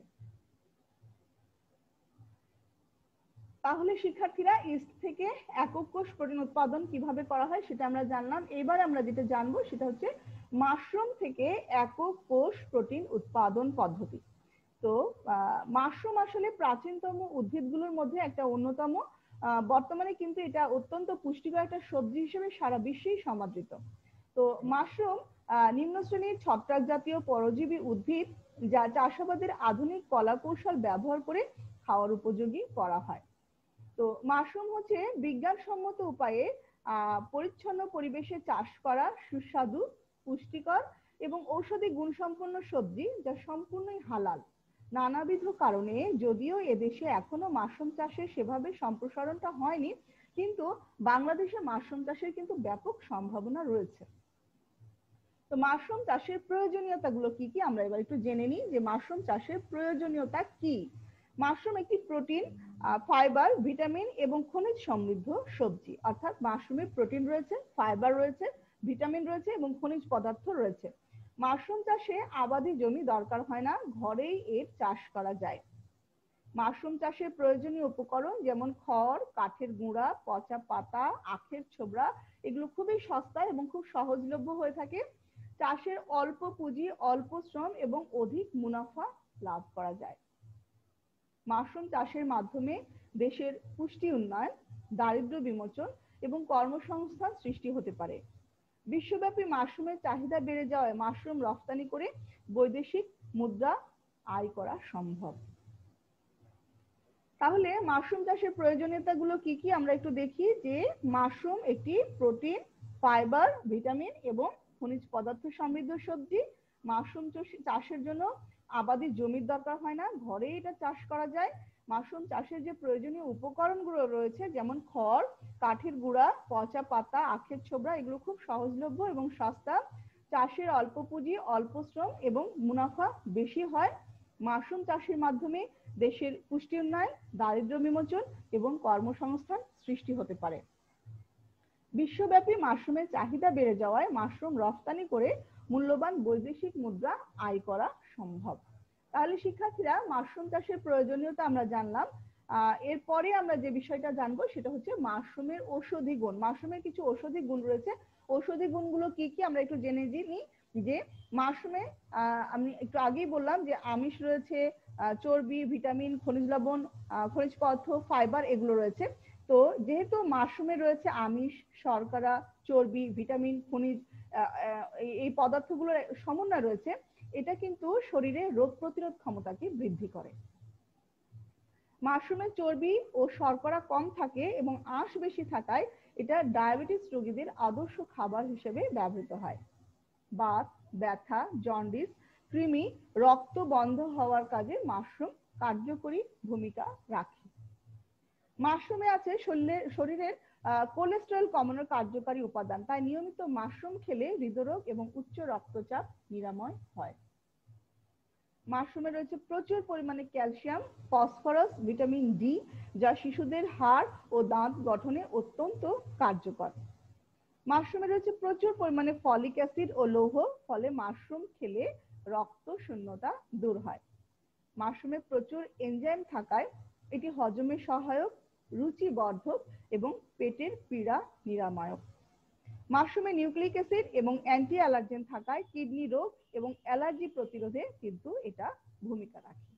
তাহলে শিক্ষার্থীরা ইস্ট থেকে একক কোষ প্রোটিন উৎপাদন কিভাবে করা হয় সেটা আমরা জানলাম। এবার আমরা যেটা জানবো সেটা হচ্ছে মাশরুম থেকে একক কোষ প্রোটিন উৎপাদন পদ্ধতি। তো মাশরুম আসলে প্রাচীনতম উদ্ভিদগুলোর মধ্যে একটা অন্যতম। বর্তমানে কিন্তু এটা অত্যন্ত পুষ্টিকর একটা সবজি হিসেবে সারা বিশ্বেই সমাদৃত। তো মাশরুম নিম্ন শ্রেণীর ছত্রাক জাতীয় পরজীবী উদ্ভিদ যা চাষাবাদের আধুনিক কলা কৌশল ব্যবহার করে খাওয়ার উপযোগী করা হয়। তো মাশরুম হচ্ছে বিজ্ঞানসম্মত উপায়ে পরিচ্ছন্ন পরিবেশে চাষ করা সুস্বাদু, পুষ্টিকর এবং ঔষধি গুণসম্পন্ন সবজি যা সম্পূর্ণই হালাল। নানাবিধ কারণে যদিও এদেশে এখনো মাশরুম চাষের সেভাবে সম্প্রসারণটা হয়নি, কিন্তু বাংলাদেশে মাশরুম চাষের কিন্তু ব্যাপক সম্ভাবনা রয়েছে। তো মাশরুম চাষের প্রয়োজনীয়তাগুলো কি কি আমরা এবার একটু জেনে নিই যে মাশরুম চাষের প্রয়োজনীয়তা কি। মাশরুম একটি প্রোটিন, ফাইবার, ভিটামিন এবং খনিজ সমৃদ্ধ সবজি। অর্থাৎ মাশরুমে প্রোটিন রয়েছে, ফাইবার রয়েছে, ভিটামিন রয়েছে এবং খনিজ পদার্থ রয়েছে। মাশরুম চাষে আবাদি জমি দরকার হয় না, ঘরেই এর চাষ করা যায়। মাশরুম চাষের প্রয়োজনীয় উপকরণ যেমন খড়, কাঠের গুঁড়া, পচা পাতা, আখের ছোবড়া এগুলো খুবই সস্তা এবং খুব সহজলভ্য হয়ে থাকে। চাষের অল্প পুঁজি, অল্প শ্রম এবং অধিক মুনাফা লাভ করা যায়। মাশরুম চাষের মাধ্যমে দেশের পুষ্টি উন্নয়ন, দারিদ্র্য বিমোচন এবং কর্মসংস্থান সৃষ্টি হতে পারে। বিশ্বব্যাপী মাশরুমের চাহিদা বেড়ে যাওয়ায় মাশরুম রপ্তানি করে বৈদেশিক মুদ্রা আয় করা সম্ভব। তাহলে মাশরুম চাষের প্রয়োজনীয়তাগুলো কি কি আমরা একটু দেখি যে মাশরুম একটি প্রোটিন, ফাইবার, ভিটামিন এবং খনিজ পদার্থ সমৃদ্ধ সবজি। মাশরুম চাষের জন্য আবাদি জমির দরকার হয় না, ঘরেই এটা চাষ করা যায়। মাশরুম চাষের যে প্রয়োজনীয় উপকরণগুলো রয়েছে যেমন খড়, কাঠের গুঁড়া, পচা পাতা, আখের ছোবড়া, এগুলো খুব সহজলভ্য এবং সস্তা। চাষের অল্প পুঁজি, অল্প শ্রম এবং মুনাফা বেশি হয়। মাশরুম চাষের মাধ্যমে দেশের পুষ্টি উন্নয়ন, দারিদ্র্য বিমোচন এবং কর্মসংস্থান সৃষ্টি হতে পারে। বিশ্বব্যাপী মাশরুমের চাহিদা বেড়ে যাওয়ায় মাশরুম রফতানি করে মূল্যবান বৈদেশিক মুদ্রা আয় করা সম্ভব। তাহলে শিক্ষার্থীরা মাশরুম চাষের প্রয়োজনীয়তা আমরা জানলাম। এরপরে আমরা যে বিষয়টা জানবো সেটা হচ্ছে মাশরুমের ঔষধি গুণ। মাশরুমের কিছু ঔষধি গুণ রয়েছে, ঔষধি গুণগুলো কি কি আমরা একটু জেনে নিই। যে মাশরুমে আমি একটু আগেই বললাম যে আমিষ রয়েছে, চর্বি, ভিটামিন, খনিজ লবণ, খনিজ পদার্থ, ফাইবার এগুলো রয়েছে। তো যেহেতু মাশরুমে রয়েছে আমিষ, শর্করা, চর্বি, ভিটামিন, খনিজ, এই পদার্থগুলোর সমন্বয় রয়েছে, এটা কিন্তু শরীরে রোগ প্রতিরোধ ক্ষমতাকে বৃদ্ধি করে। মাশরুমে চর্বি ও শর্করা কম থাকে এবং আঁশ বেশি থাকায় এটা ডায়াবেটিস রোগীদের আদর্শ খাবার হিসেবে ব্যবহৃত হয়। বাত, ব্যথা, জন্ডিস, কৃমি, রক্ত বন্ধ হওয়ার কাজে মাশরুম কার্যকরী ভূমিকা রাখে। মাশরুমে আছে শরীরের কোলেস্টেরল কমানোর কার্যকারী উপাদান, তাই নিয়মিত মাশরুম খেলে হৃদরোগ এবং উচ্চ রক্তচাপ নিরাময় হয়। মাশরুমে রয়েছে প্রচুর পরিমাণে ক্যালসিয়াম, ফসফরাস, ভিটামিন ডি, যা শিশুদের হাড় ও দাঁত গঠনে অত্যন্ত কার্যকর। মাশরুমে রয়েছে প্রচুর পরিমাণে ফলিক অ্যাসিড ও লৌহ, ফলে মাশরুম খেলে রক্ত শূন্যতা দূর হয়। মাশরুমে প্রচুর এনজাইম থাকায় এটি হজমে সহায়ক, রুচিবর্ধক এবং পেটের পীড়া নিরাময়ক। মাশরুমে নিউক্লিক অ্যাসিড এবং অ্যান্টি অ্যালার্জেন থাকায় কিডনি রোগ এবং অ্যালার্জি প্রতিরোধে কিন্তু এটা ভূমিকা রাখে।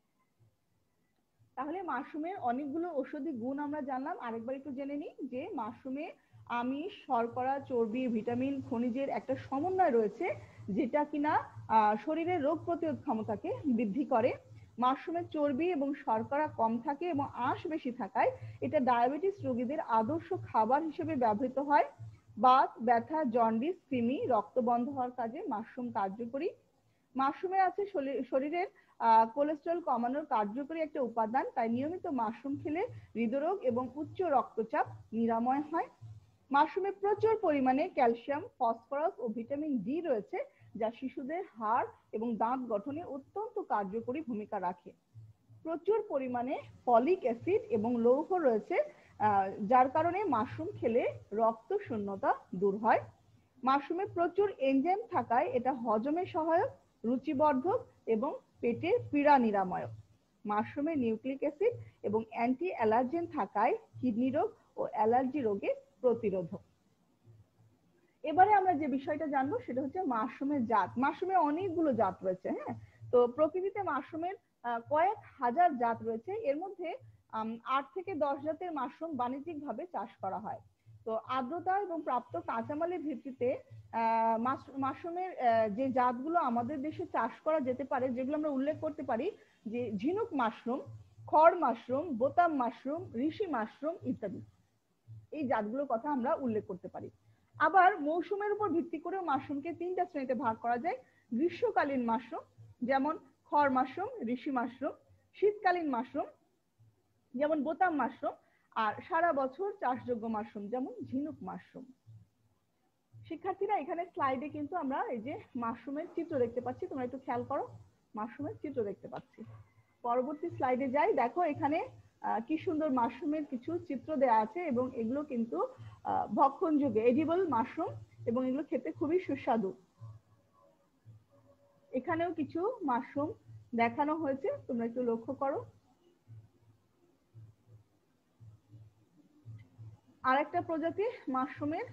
তাহলে মাশরুমের অনেকগুলো ঔষধি গুণ আমরা জানলাম। আরেকবার একটু জেনে নিই যে মাশরুমে আমিষ, শর্করা, চর্বি, ভিটামিন, খনিজের একটা সমন্বয় রয়েছে, যেটা কিনা শরীরের রোগ প্রতিরোধ ক্ষমতাকে বৃদ্ধি করে। মাশরুমের চর্বি এবং শর্করা কম থাকে এবং আঁশ বেশি থাকায় এটা ডায়াবেটিস রোগীদের আদর্শ খাবার হিসেবে ব্যবহৃত হয়। বাত, ব্যথা, জন্ডিস, কৃমি, রক্ত বন্ধ হওয়ার কাজে মাশরুম কার্যকরী। মাশরুমে আছে শরীরের কোলেস্টেরল কমানোর কার্যকরী একটা উপাদান, তাই নিয়মিত মাশরুম খেলে হৃদরোগ এবং উচ্চ রক্তচাপ নিরাময় হয়। মাশরুমে প্রচুর পরিমাণে ক্যালসিয়াম, ফসফরাস ও ভিটামিন ডি রয়েছে, যা শিশুদের হাড় এবং দাঁত গঠনে অত্যন্ত কার্যকরী ভূমিকা রাখে। প্রচুর পরিমাণে ফলিক অ্যাসিড এবং লৌহ রয়েছে, যার কারণে মাশরুম খেলে রক্ত শূন্যতা দূর হয়। মাশরুমে প্রচুর এনজাইম থাকায় এটা হজমে সহায়ক, রুচিবর্ধক এবং পেটের পীড়া নিরাময়ক। মাশরুমে নিউক্লিক অ্যাসিড এবং অ্যান্টি অ্যালার্জেন থাকায় কিডনি রোগ ও অ্যালার্জি রোগে প্রতিরোধক। এবারে আমরা যে বিষয়টা জানবো সেটা হচ্ছে মাশরুমের জাত। মাশরুমের অনেকগুলো জাত রয়েছে। হ্যাঁ, তো প্রকৃতিতে মাশরুমের কয়েক হাজার জাত রয়েছে। এর মধ্যে 8 থেকে 10 জাতের মাশরুম বাণিজ্যিকভাবে চাষ করা হয়। তো আর্দ্রতা এবং প্রাপ্ত কাঁচামালের ভিত্তিতে মাশরুমের যে জাতগুলো আমাদের দেশে চাষ করা যেতে পারে, যেগুলো আমরা উল্লেখ করতে পারি, যে ঝিনুক মাশরুম, খড় মাশরুম, বোতাম মাশরুম, ঋষি মাশরুম ইত্যাদি, এই জাতগুলোর কথা আমরা উল্লেখ করতে পারি। আবার মৌসুমের উপর ভিত্তি করে মাশরুমকে 3টা শ্রেণীতে ভাগ করা যায়। গ্রীষ্মকালীন মাশরুম যেমন খড় মাশরুম, ঋষি মাশরুম, শীতকালীন মাশরুম যেমন বোতাম মাশরুম, আর সারা বছর চাষযোগ্য মাশরুম যেমন ঝিনুক মাশরুম। শিক্ষার্থীরা এখানে স্লাইডে কিন্তু আমরা এই যে মাশরুমের চিত্র দেখতে পাচ্ছি, তোমরা একটু খেয়াল করো, মাশরুমের চিত্র দেখতে পাচ্ছি। পরবর্তী স্লাইডে যাই। দেখো এখানে কি সুন্দর মাশরুমের কিছু চিত্র দেওয়া আছে এবং এগুলো কিন্তু ভক্ষণযোগ্য এডিবল মাশরুম এবং এগুলো খেতে খুবই সুস্বাদু। এখানেও কিছু মাশরুম দেখানো হয়েছে, তোমরা একটু লক্ষ্য করো। আরেকটা প্রজাতি মাশরুমের,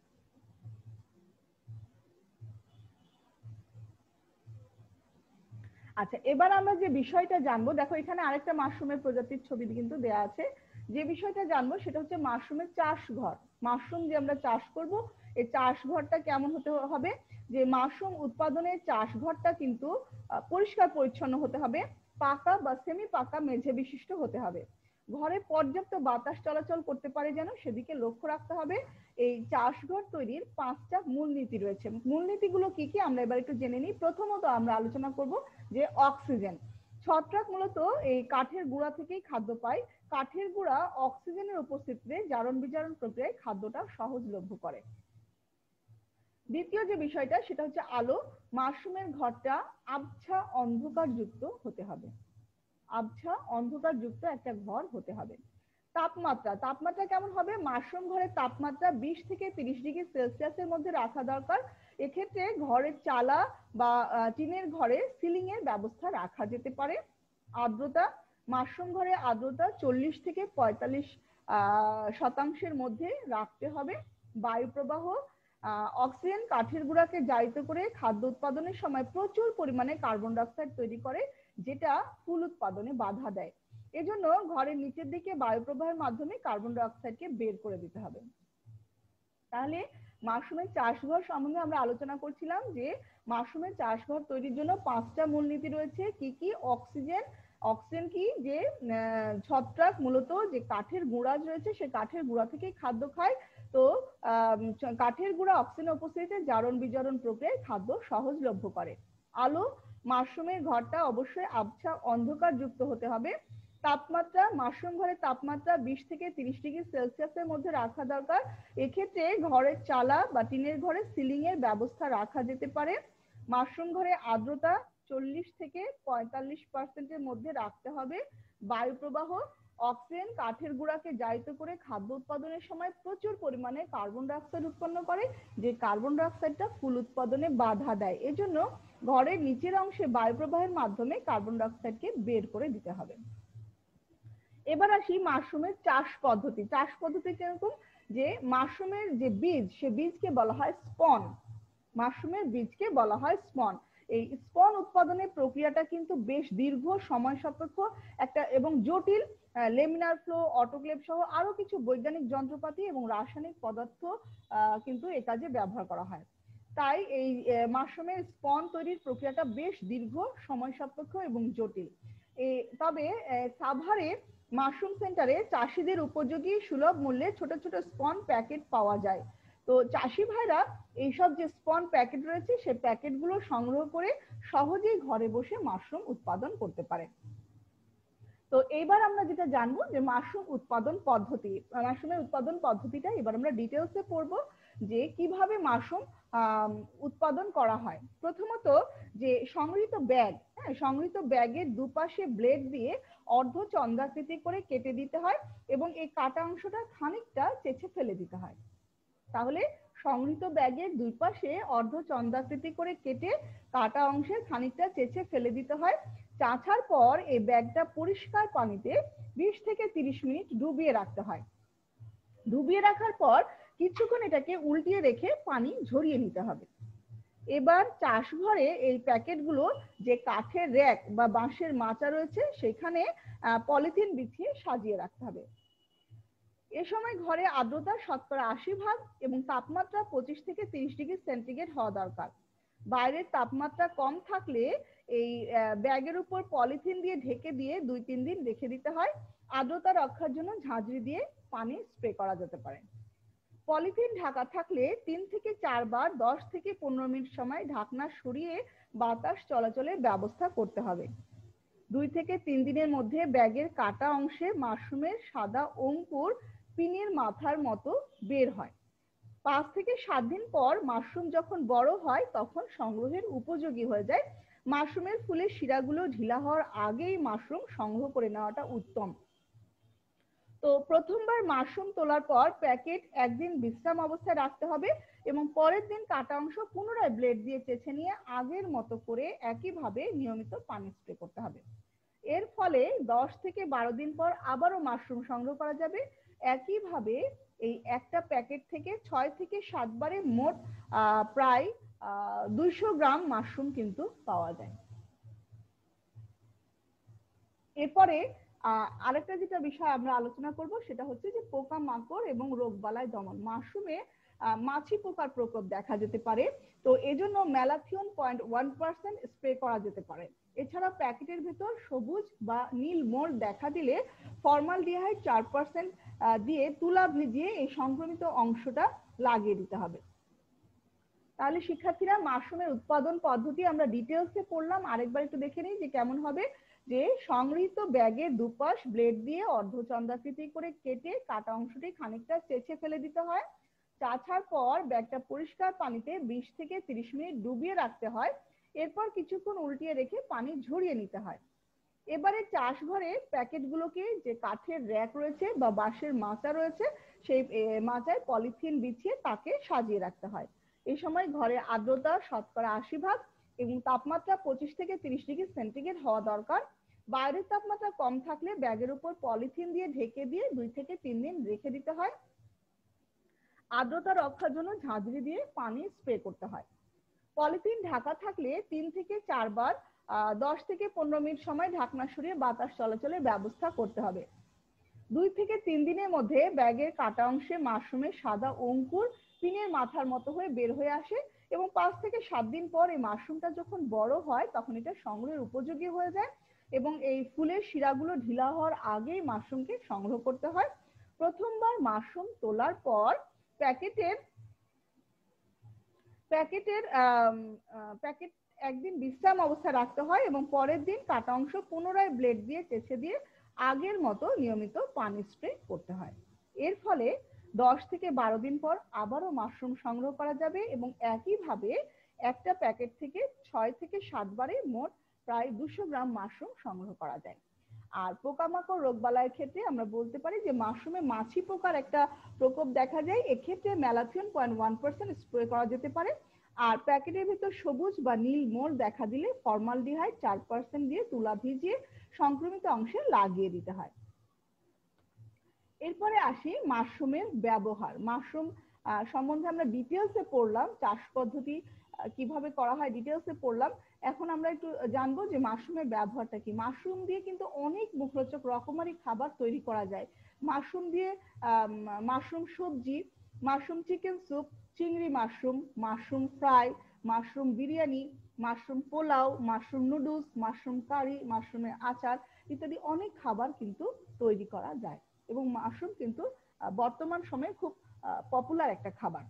আচ্ছা এবার আমরা যে বিষয়টা জানবো, দেখো এখানে আরেকটা মাশরুমের প্রজাতির ছবি কিন্তু দেয়া আছে। যে বিষয়টা জানবো সেটা হচ্ছে মাশরুমের চাষঘর। মাশরুম যে আমরা চাষ করব, এই চাষঘরটা কেমন হতে হবে, যে মাশরুম উৎপাদনের চাষঘরটা কিন্তু পরিষ্কার পরিচ্ছন্ন হতে হবে, পাকা বা সেমি পাকা মেঝে বিশিষ্ট হতে হবে। ঘরে পর্যাপ্ত বাতাস চলাচল করতে পারে যেন সেদিকে লক্ষ্য রাখতে হবে। এই চাষঘর তৈরির 5টা মূলনীতি রয়েছে। মূলনীতিগুলো কি কি আমরা এবার একটু জেনে নিই। প্রথমত আমরা আলোচনা করব যে অক্সিজেন। ছত্রাক মূলত এই কাঠের গুঁড়া থেকেই খাদ্য পায়। কাঠের গুঁড়া অক্সিজেনের উপস্থিতিতে জারণ বিজারণ প্রক্রিয়ায় খাদ্যটা সহজলভ্য করে। দ্বিতীয় যে বিষয়টা সেটা হচ্ছে আলো। মাশরুমের ঘরটা আবছা অন্ধকারযুক্ত হতে হবে। আবছা অন্ধকারযুক্ত একটা ঘর হতে হবে। তাপমাত্রা, তাপমাত্রা কেমন হবে? মাশরুম ঘরের তাপমাত্রা 20 থেকে 30 ডিগ্রি সেলসিয়াসের মধ্যে রাখা দরকার। এক্ষেত্রে ঘরের চালা বা টিনের ঘরে সিলিং এর ব্যবস্থা রাখা যেতে পারে। আর্দ্রতা, মাশরুম ঘরে আর্দ্রতা 40 থেকে 45% মধ্যে রাখতে হবে। বায়ু প্রবাহ, অক্সিজেন কাঠের গুঁড়াকে জারিত করে খাদ্য উৎপাদনের সময় প্রচুর পরিমাণে কার্বন ডাই অক্সাইড তৈরি করে, যেটা ফুল উৎপাদনে বাধা দেয়। এজন্য ঘরের নিচের দিকে বায়ু প্রবাহের মাধ্যমে কার্বন ডাই অক্সাইডকে বের করে দিতে হবে। তাহলে মাশরুমের চাষঘর সম্বন্ধে আমরা আলোচনা করছিলাম যে মাশরুমের চাষঘর তৈরির জন্য 5টা মূলনীতি রয়েছে। কি কি? অক্সিজেন। অক্সিজেন কি? যে ছত্রাক মূলত যে কাঠের গুঁড়া রয়েছে সে কাঠের গুঁড়া থেকেই খাদ্য খায়। তো কাঠের গুঁড়া অক্সিজেন উপস্থিতিতে জারণ বিজারণ প্রক্রিয়ায় খাদ্য সহজলভ্য করে। আলো, মাশরুমের ঘরটা অবশ্যই আবছা অন্ধকার যুক্ত হতে হবে। তাপমাত্রা, মাশরুম ঘরের তাপমাত্রা 20 থেকে 30 ডিগ্রি সেলসিয়াসের মধ্যে রাখা দরকার। এক্ষেত্রে ঘরের চালা বা টিনের ঘরে সিলিং এর ব্যবস্থা রাখা যেতে পারে। মাশরুম ঘরে আর্দ্রতা 40 থেকে 45% মধ্যে রাখতে হবে। বায়ু প্রবাহ, অক্সিজেন কাঠের গুঁড়াকে জারিত করে খাদ্য উৎপাদনের সময় প্রচুর পরিমাণে কার্বন ডাই অক্সাইড উৎপন্ন করে, যে কার্বন ডাই অক্সাইডটা ফুল উৎপাদনে বাধা দেয়। এজন্য ঘরের নিচের অংশে বায়ু প্রবাহের মাধ্যমে কার্বন ডাই অক্সাইডকে বের করে দিতে হবে। এবার আসি মাশরুমের চাষ পদ্ধতি। চাষ পদ্ধতি কিরকম? যে মাশরুমের যে বীজ, সে বীজকে বলা হয় স্পন। মাশরুমের বীজকে বলা হয় স্পন। এই স্পন উৎপাদনের প্রক্রিয়াটা কিন্তু বেশ দীর্ঘ, সময় সাপেক্ষ একটা এবং জটিল। লেমিনার ফ্লো, অটোক্লেভ সহ আরো কিছু বৈজ্ঞানিক যন্ত্রপাতি এবং রাসায়নিক পদার্থ কিন্তু এ কাজে ব্যবহার করা হয়। তাই এই মাশরুমের স্পন তৈরির প্রক্রিয়াটা বেশ দীর্ঘ, সময় সাপেক্ষ এবং জটিল। তবে সাভারে মাশরুম সেন্টারে চাষিদের উপযোগী সুলভ মূল্যে ছোট ছোট স্পন প্যাকেট পাওয়া যায়। তো চাষি ভাইরা এইসব যে স্পন প্যাকেট রয়েছে সে প্যাকেটগুলো সংগ্রহ করে সহজেই ঘরে বসে মাশরুম উৎপাদন করতে পারে। তো এইবার আমরা যেটা জানবো যে মাশরুম উৎপাদন পদ্ধতি, মাশরুমের উৎপাদন পদ্ধতিটা এবার আমরা ডিটেলসে পড়বো যে কিভাবে মাশরুম উৎপাদন করা হয়। প্রথমত যে সংগৃহীত ব্যাগ, সংগৃহীত ব্যাগের দুপাশে ব্লেড দিয়ে অর্ধ চন্দ্রাকৃতি করে কেটে দিতে হয় এবং এই কাটা অংশটা খানিকটা চেঁচে ফেলে দিতে হয়। তাহলে সংগৃহীত ব্যাগের দুই পাশে অর্ধ চন্দ্রাকৃতি করে কেটে কাটা অংশের খানিকটা চেঁচে ফেলে দিতে হয়। চাঁচার পর এই ব্যাগটা পরিষ্কার পানিতে 20 থেকে 30 মিনিট ডুবিয়ে রাখতে হয়। ডুবিয়ে রাখার পর কিছুক্ষণ এটাকে উল্টিয়ে রেখে পানি ঝরিয়ে নিতে হবে। এবার চাষ ঘরে এই প্যাকেটগুলো যে কাঠের র্যাক বা বাঁশের মাচা রয়েছে সেখানে পলিথিন বিছিয়ে সাজিয়ে রাখতে হবে। এ সময় ঘরে আর্দ্রতা 80% এবং তাপমাত্রা 25 থেকে 30 ডিগ্রি সেন্টিগ্রেড হওয়া দরকার। বাইরের তাপমাত্রা কম থাকলে এই ব্যাগের উপর পলিথিন দিয়ে ঢেকে দিয়ে 2-3 দিন রেখে দিতে হয়। আর্দ্রতা রক্ষার জন্য ঝাঁঝরি দিয়ে পানি স্প্রে করা যেতে পারে। পলিথিন ঢাকা থাকলে 3 থেকে 4 বার 10 থেকে 15 মিনিট সময় ঢাকনা সরিয়ে বাতাস চলাচলের ব্যবস্থা করতে হবে। 2 থেকে 3 দিনের মধ্যে ব্যাগের কাটা অংশে মাশরুমের সাদা অঙ্কুর পিনের মাথার মতো বের হয়। 5 থেকে 7 দিন পর মাশরুম যখন বড় হয় তখন সংগ্রহের উপযোগী হয়ে যায়। মাশরুমের ফুলের শিরাগুলো ঢিলা হওয়ার আগেই মাশরুম সংগ্রহ করে নেওয়াটা উত্তম। তো প্রথমবার মাশরুম তোলার পর প্যাকেট একদিন বিশ্রাম অবস্থায় রাখতে হবে এবং পরের দিন কাটা অংশ পুনরায় ব্লেড দিয়ে চেঁচে নিয়ে আগের মতো করে একইভাবে নিয়মিত পানি স্প্রে করতে হবে। এর ফলে 10 থেকে 12 দিন পর আবারও মাশরুম সংগ্রহ করা যাবে। একইভাবে এই একটা প্যাকেট থেকে 6 থেকে 7 বারে মোট প্রায় 200 গ্রাম মাশরুম কিন্তু পাওয়া যায়। এরপরে আরেকটা যেটা বিষয় আমরা আলোচনা করব সেটা হচ্ছে যে পোকামাকড় এবং রোগবালাই দমন। মাশরুমে মাছি পোকার প্রকোপ দেখা যেতে পারে। তো এজন্য ম্যালাথিয়ন 0.1% স্প্রে করা যেতে পারে। এছাড়া প্যাকেটের ভেতর সবুজ বা নীল মোল্ড দেখা দিলে ফর্মালডিহাইড 4% দিয়ে তুলা ভিজিয়ে এই সংক্রমিত অংশটা লাগিয়ে দিতে হবে। তাহলে শিক্ষার্থীরা মাশরুমের উৎপাদন পদ্ধতি আমরা ডিটেলসে পড়লাম, আরেকবার একটু দেখে নিই যে কেমন হবে। যে সংগৃহীত ব্যাগের দুপাশ ব্লেড দিয়ে অর্ধচন্দ্রাকৃতি করে কেটে কাটা অংশটি খানিকটা চেঁচে ফেলে দিতে হয়। চাছার পর ব্যাগটা পরিষ্কার পানিতে 20 থেকে 30 মিনিট ডুবিয়ে রাখতে হয়। এরপর কিছুক্ষণ উল্টিয়ে রেখে পানি ঝরিয়ে নিতে হয়। এবারে চাষ ঘরে প্যাকেটগুলোকে যে কাঠের র্যাক রয়েছে বা বাঁশের মাচা রয়েছে সেই মাচায় পলিথিন বিছিয়ে তাকে সাজিয়ে রাখতে হয়। এই সময় ঘরে আর্দ্রতা 80% এবং তাপমাত্রা 25 থেকে 30 ডিগ্রি সেন্টিগ্রেড হওয়া দরকার। বাইরের তাপমাত্রা কম থাকলে ব্যাগের উপর পলিথিন দিয়ে ঢেকে দিয়ে 2 থেকে 3 দিন রেখে দিতে হয়। আর্দ্রতা রক্ষার জন্য ঝাঁঝরি দিয়ে পানি স্প্রে করতে হয়। পলিথিন ঢাকা থাকলে 3 থেকে 4 বার 10 থেকে 15 মিনিট সময় ঢাকনা সরিয়ে বাতাস চলাচলের ব্যবস্থা করতে হবে। 2 থেকে 3 দিনের মধ্যে ব্যাগের কাটা অংশে মাশরুমের সাদা অঙ্কুর পিনের মাথার মতো হয়ে বের হয়ে আসে এবং 5 থেকে 7 দিন পর এই মাশরুমটা যখন বড় হয় তখন এটা সংগ্রহের উপযোগী হয়ে যায় এবং এই ফুলের শিরাগুলো ঢিলা হওয়ার আগেই মাশরুমকে সংগ্রহ করতে হয়। প্রথমবার মাশরুম তোলার পর প্যাকেট একদিন বিশ্রাম অবস্থায় রাখতে হয় এবং পরের দিন কাটা অংশ পুনরায় ব্লেড দিয়ে চেঁচে দিয়ে আগের মতো নিয়মিত পানি স্প্রে করতে হয়। এর ফলে 10 থেকে 12 দিন পর আবারও মাশরুম সংগ্রহ করা যাবে এবং একইভাবে একটা প্যাকেট থেকে 6 থেকে 7 বারে মোট প্রায় 200 গ্রাম মাশরুম সংগ্রহ করা যায়। আর পোকামাকড় রোগবালাইয়ের ক্ষেত্রে আমরা বলতে পারি যে মাশরুমে মাছি পোকার একটা প্রকোপ দেখা যায়, এক্ষেত্রে ম্যালাথিয়ন 0.1% স্প্রে করা যেতে পারে। আর প্যাকেটের ভিতর সবুজ বা নীল মোল্ড দেখা দিলে ফর্মালডিহাইড 4% দিয়ে তুলা ভিজিয়ে সংক্রমিত অংশে লাগিয়ে দিতে হয়। এরপরে আসি মাশরুমের ব্যবহার। মাশরুম সম্বন্ধে আমরা ডিটেলসে পড়লাম, চাষ পদ্ধতি কিভাবে করা হয় ডিটেলসে পড়লাম। এখন আমরা একটু জানবো যে মাশরুমের ব্যবহারটা কি। মাশরুম দিয়ে কিন্তু অনেক মুখরোচক রকমারি খাবার তৈরি করা যায়। মাশরুম দিয়ে মাশরুম সবজি, মাশরুম চিকেন স্যুপ, চিংড়ি mushroom, mushroom fry, mushroom biryani, mushroom pulao, mushroom noodles, mushroom curry, মাশরুমের আচার ইত্যাদি অনেক খাবার কিন্তু তৈরি করা যায় এবং মাশরুম কিন্তু বর্তমান সময়ে খুব পপুলার একটা খাবার।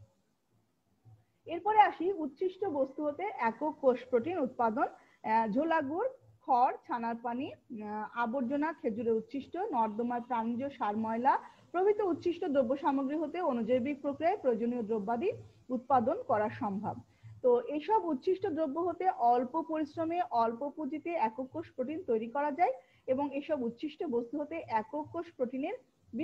এরপরে আসি উচ্ছিষ্ট বস্তু হতে একক কোষ প্রোটিন উৎপাদন। ঝোলা গুড়, খড়, ছানার পানি, আবর্জনা, খেজুরের উচ্ছিষ্ট, নর্দমার প্রাণীজ সার ময়লা প্রভৃতি উচ্ছিষ্ট দ্রব্য সামগ্রী হতে অণুজৈবিক প্রক্রিয়ায় প্রয়োজনীয় দ্রব্যাদি উৎপাদন করা সম্ভব। তো এইসব উচ্ছিষ্ট দ্রব্য হতে অল্প পরিশ্রমে অল্প পুঁজিতে একক কোষ প্রোটিন তৈরি করা যায় এবং এসব উচ্ছিষ্ট বস্তু হতে একক কোষ প্রোটিনের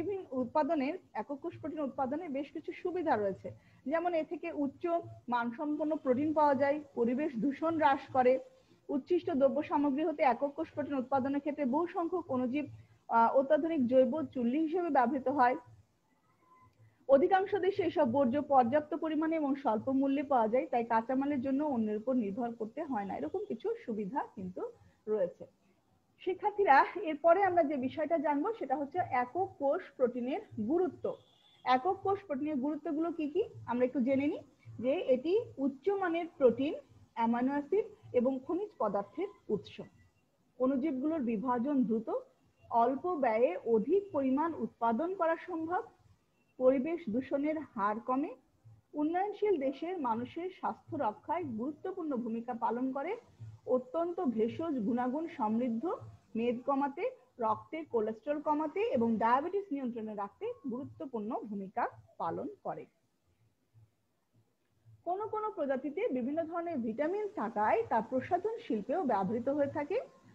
একক কোষ প্রোটিন উৎপাদনের বেশ কিছু সুবিধা রয়েছে। যেমন এ থেকে উচ্চ মানসম্পন্ন প্রোটিন পাওয়া যায়, পরিবেশ দূষণ হ্রাস করে, উচ্ছিষ্ট দ্রব্য সামগ্রী হতে একক কোষ প্রোটিন উৎপাদনের ক্ষেত্রে বহু সংখ্যক অণুজীব অত্যাধুনিক জৈব চুল্লি হিসেবে ব্যবহৃত হয়। অধিকাংশ দেশে এসব বর্জ্য পর্যাপ্ত পরিমাণে এবং স্বল্প মূল্যে পাওয়া যায়, তাই কাঁচামালের জন্য অন্যের উপর নির্ভর করতে হয় না। এরকম কিছু সুবিধা কিন্তু রয়েছে। শিক্ষার্থীরা এরপরে আমরা যে বিষয়টা জানবো সেটা হচ্ছে একক কোষ প্রোটিনের গুরুত্ব। একক কোষ প্রোটিনের গুরুত্বগুলো কি কি আমরা একটু জেনে নিই। যে এটি উচ্চমানের প্রোটিন, অ্যামাইনো অ্যাসিড এবং খনিজ পদার্থের উৎস। অণুজীবগুলোর বিভাজন দ্রুত, অল্প ব্যয়ে অধিক পরিমাণ উৎপাদন করা সম্ভব, পরিবেশ দূষণের হার কমে, উন্নয়নশীল দেশের মানুষের স্বাস্থ্য রক্ষায় গুরুত্বপূর্ণ ভূমিকা পালন করে, অত্যন্ত ভেষজ গুণাগুণ সমৃদ্ধ, মেদ কমাতে, রক্তের কোলেস্টেরল কমাতে এবং ডায়াবেটিস নিয়ন্ত্রণে রাখতে গুরুত্বপূর্ণ ভূমিকা পালন করে। কোন কোন প্রজাতিতে বিভিন্ন ধরনের ভিটামিন থাকায় তা প্রসাধন শিল্পেও ব্যবহৃত হয়ে থাকে।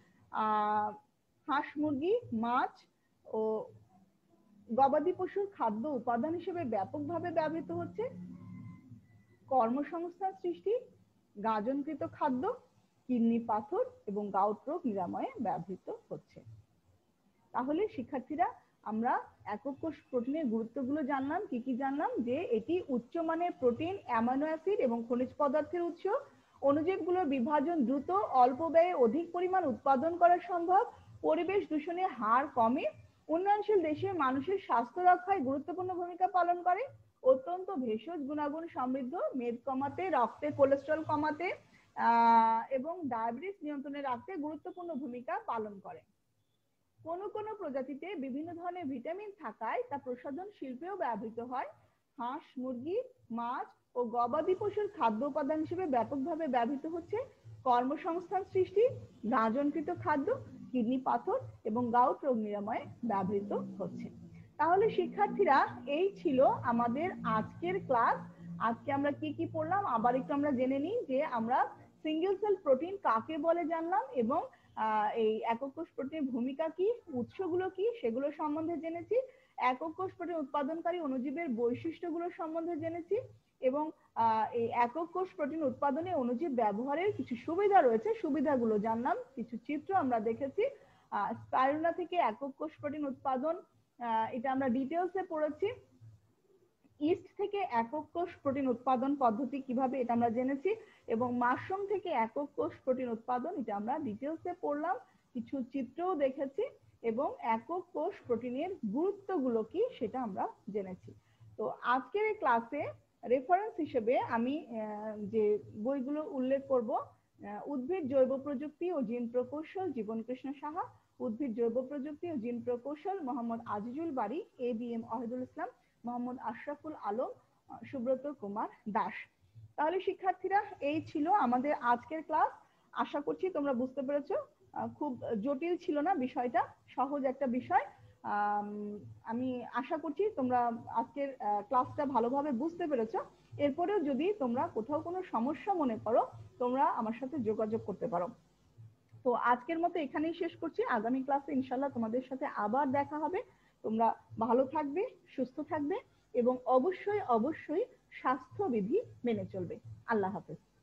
হাঁস, মুরগি, মাছ ও গবাদি পশুর খাদ্য উপাদান হিসেবে ব্যাপকভাবে ব্যবহৃত হচ্ছে। কর্মসংস্থান সৃষ্টি, গাজনকৃত খাদ্য, কিডনি পাথর এবং গাউট রোগ নিরাময়ে ব্যবহৃত হচ্ছে। তাহলে শিক্ষার্থীরা আমরা একক কোষ প্রোটিনের গুরুত্বগুলো জানলাম। কি কি জানলাম? যে এটি উচ্চমানের প্রোটিন, অ্যামাইনো অ্যাসিড এবং খনিজ পদার্থের উৎস। অণুজীবগুলোর বিভাজন দ্রুত, অল্প ব্যয়ে অধিক পরিমাণ উৎপাদন করা সম্ভব, পরিবেশ দূষণের হার কমে, উন্নয়নশীল দেশের মানুষের স্বাস্থ্য রক্ষায় গুরুত্বপূর্ণ ভূমিকা পালন করে, অত্যন্ত ভেষজ গুণাগুণ সমৃদ্ধ, মেদ কমাতে, রক্তে কোলেস্টেরল কমাতে এবং ডায়াবেটিস নিয়ন্ত্রণে রাখতে গুরুত্বপূর্ণ ভূমিকা পালন করে। কোন কোন প্রজাতিতে বিভিন্ন ধরনের ভিটামিন থাকায় তা প্রসাধন শিল্পেও ব্যবহৃত হয়। হাঁস, মুরগি, মাছ ও গবাদি পশুর খাদ্য উপাদান হিসেবে ব্যাপকভাবে ব্যবহৃত হচ্ছে। কর্মসংস্থান সৃষ্টি, গাঁজনকৃত খাদ্য, কিডনি পাথর এবং গাউট রোগ নিরাময়ে ব্যবহৃত হচ্ছে। তাহলে শিক্ষার্থীরা, এই ছিল আমাদের আজকের ক্লাস। আজকে আমরা কি কি পড়লাম আবার একটু আমরা জেনে নিই। যে আমরা সিঙ্গেল সেল প্রোটিন কাকে বলে জানলাম, এবং এই একক কোষ প্রোটিনের ভূমিকা কি, উৎসগুলো কি সেগুলো সম্বন্ধে জেনেছি। একক কোষ প্রোটিন উৎপাদনকারী অণুজীবের বৈশিষ্ট্যগুলো সম্বন্ধে জেনেছি, এবং এই একক কোষ প্রোটিন উৎপাদনে অণুজীব ব্যবহারের কিছু সুবিধা রয়েছে, সুবিধাগুলো জানলাম, কিছু চিত্র আমরা দেখেছি। স্পাইরুলিনা থেকে একক কোষ প্রোটিন উৎপাদন, এটা আমরা ডিটেলসে পড়েছি। ইস্ট থেকে একক কোষ প্রোটিন উৎপাদন পদ্ধতি কিভাবে, এটা আমরা জেনেছি। এবং মাশরুম থেকে একক কোষ প্রোটিন উৎপাদন, এটা আমরা ডিটেলসে পড়লাম, কিছু চিত্রও দেখেছি, এবং একক কোষ প্রোটিনের গুরুত্বগুলো কি সেটা আমরা জেনেছি। তো আজকের এই ক্লাসে রেফারেন্স হিসেবে আমি যে বইগুলো উল্লেখ করব, উদ্ভিদ জৈব প্রযুক্তি ও জিন প্রকৌশল জীবনকৃষ্ণ সাহা, উদ্ভিদ জৈব প্রযুক্তি ও জিন প্রকৌশল মোহাম্মদ আজিজুল বারী, ABM ওয়াহিদুল ইসলাম, মোহাম্মদ আশরাফুল আলম, সুব্রত কুমার দাস। তাহলে শিক্ষার্থীরা, এই ছিল আমাদের আজকের ক্লাস। আশা করছি তোমরা বুঝতে পেরেছো। খুব জটিল ছিল না বিষয়টা, সহজ একটা বিষয়। আমি আশা করছি তোমরা আজকের ক্লাসটা ভালোভাবে বুঝতে পেরেছো। এরপরেও যদি তোমরা কোথাও কোনো সমস্যা মনে করো, তোমরা আমার সাথে যোগাযোগ করতে পারো। তো আজকের মতো এখানেই শেষ করছি। আগামী ক্লাসে ইনশাল্লাহ তোমাদের সাথে আবার দেখা হবে। তোমরা ভালো থাকবে, সুস্থ থাকবে, এবং অবশ্যই অবশ্যই স্বাস্থ্যবিধি মেনে চলবে। আল্লাহ হাফেজ।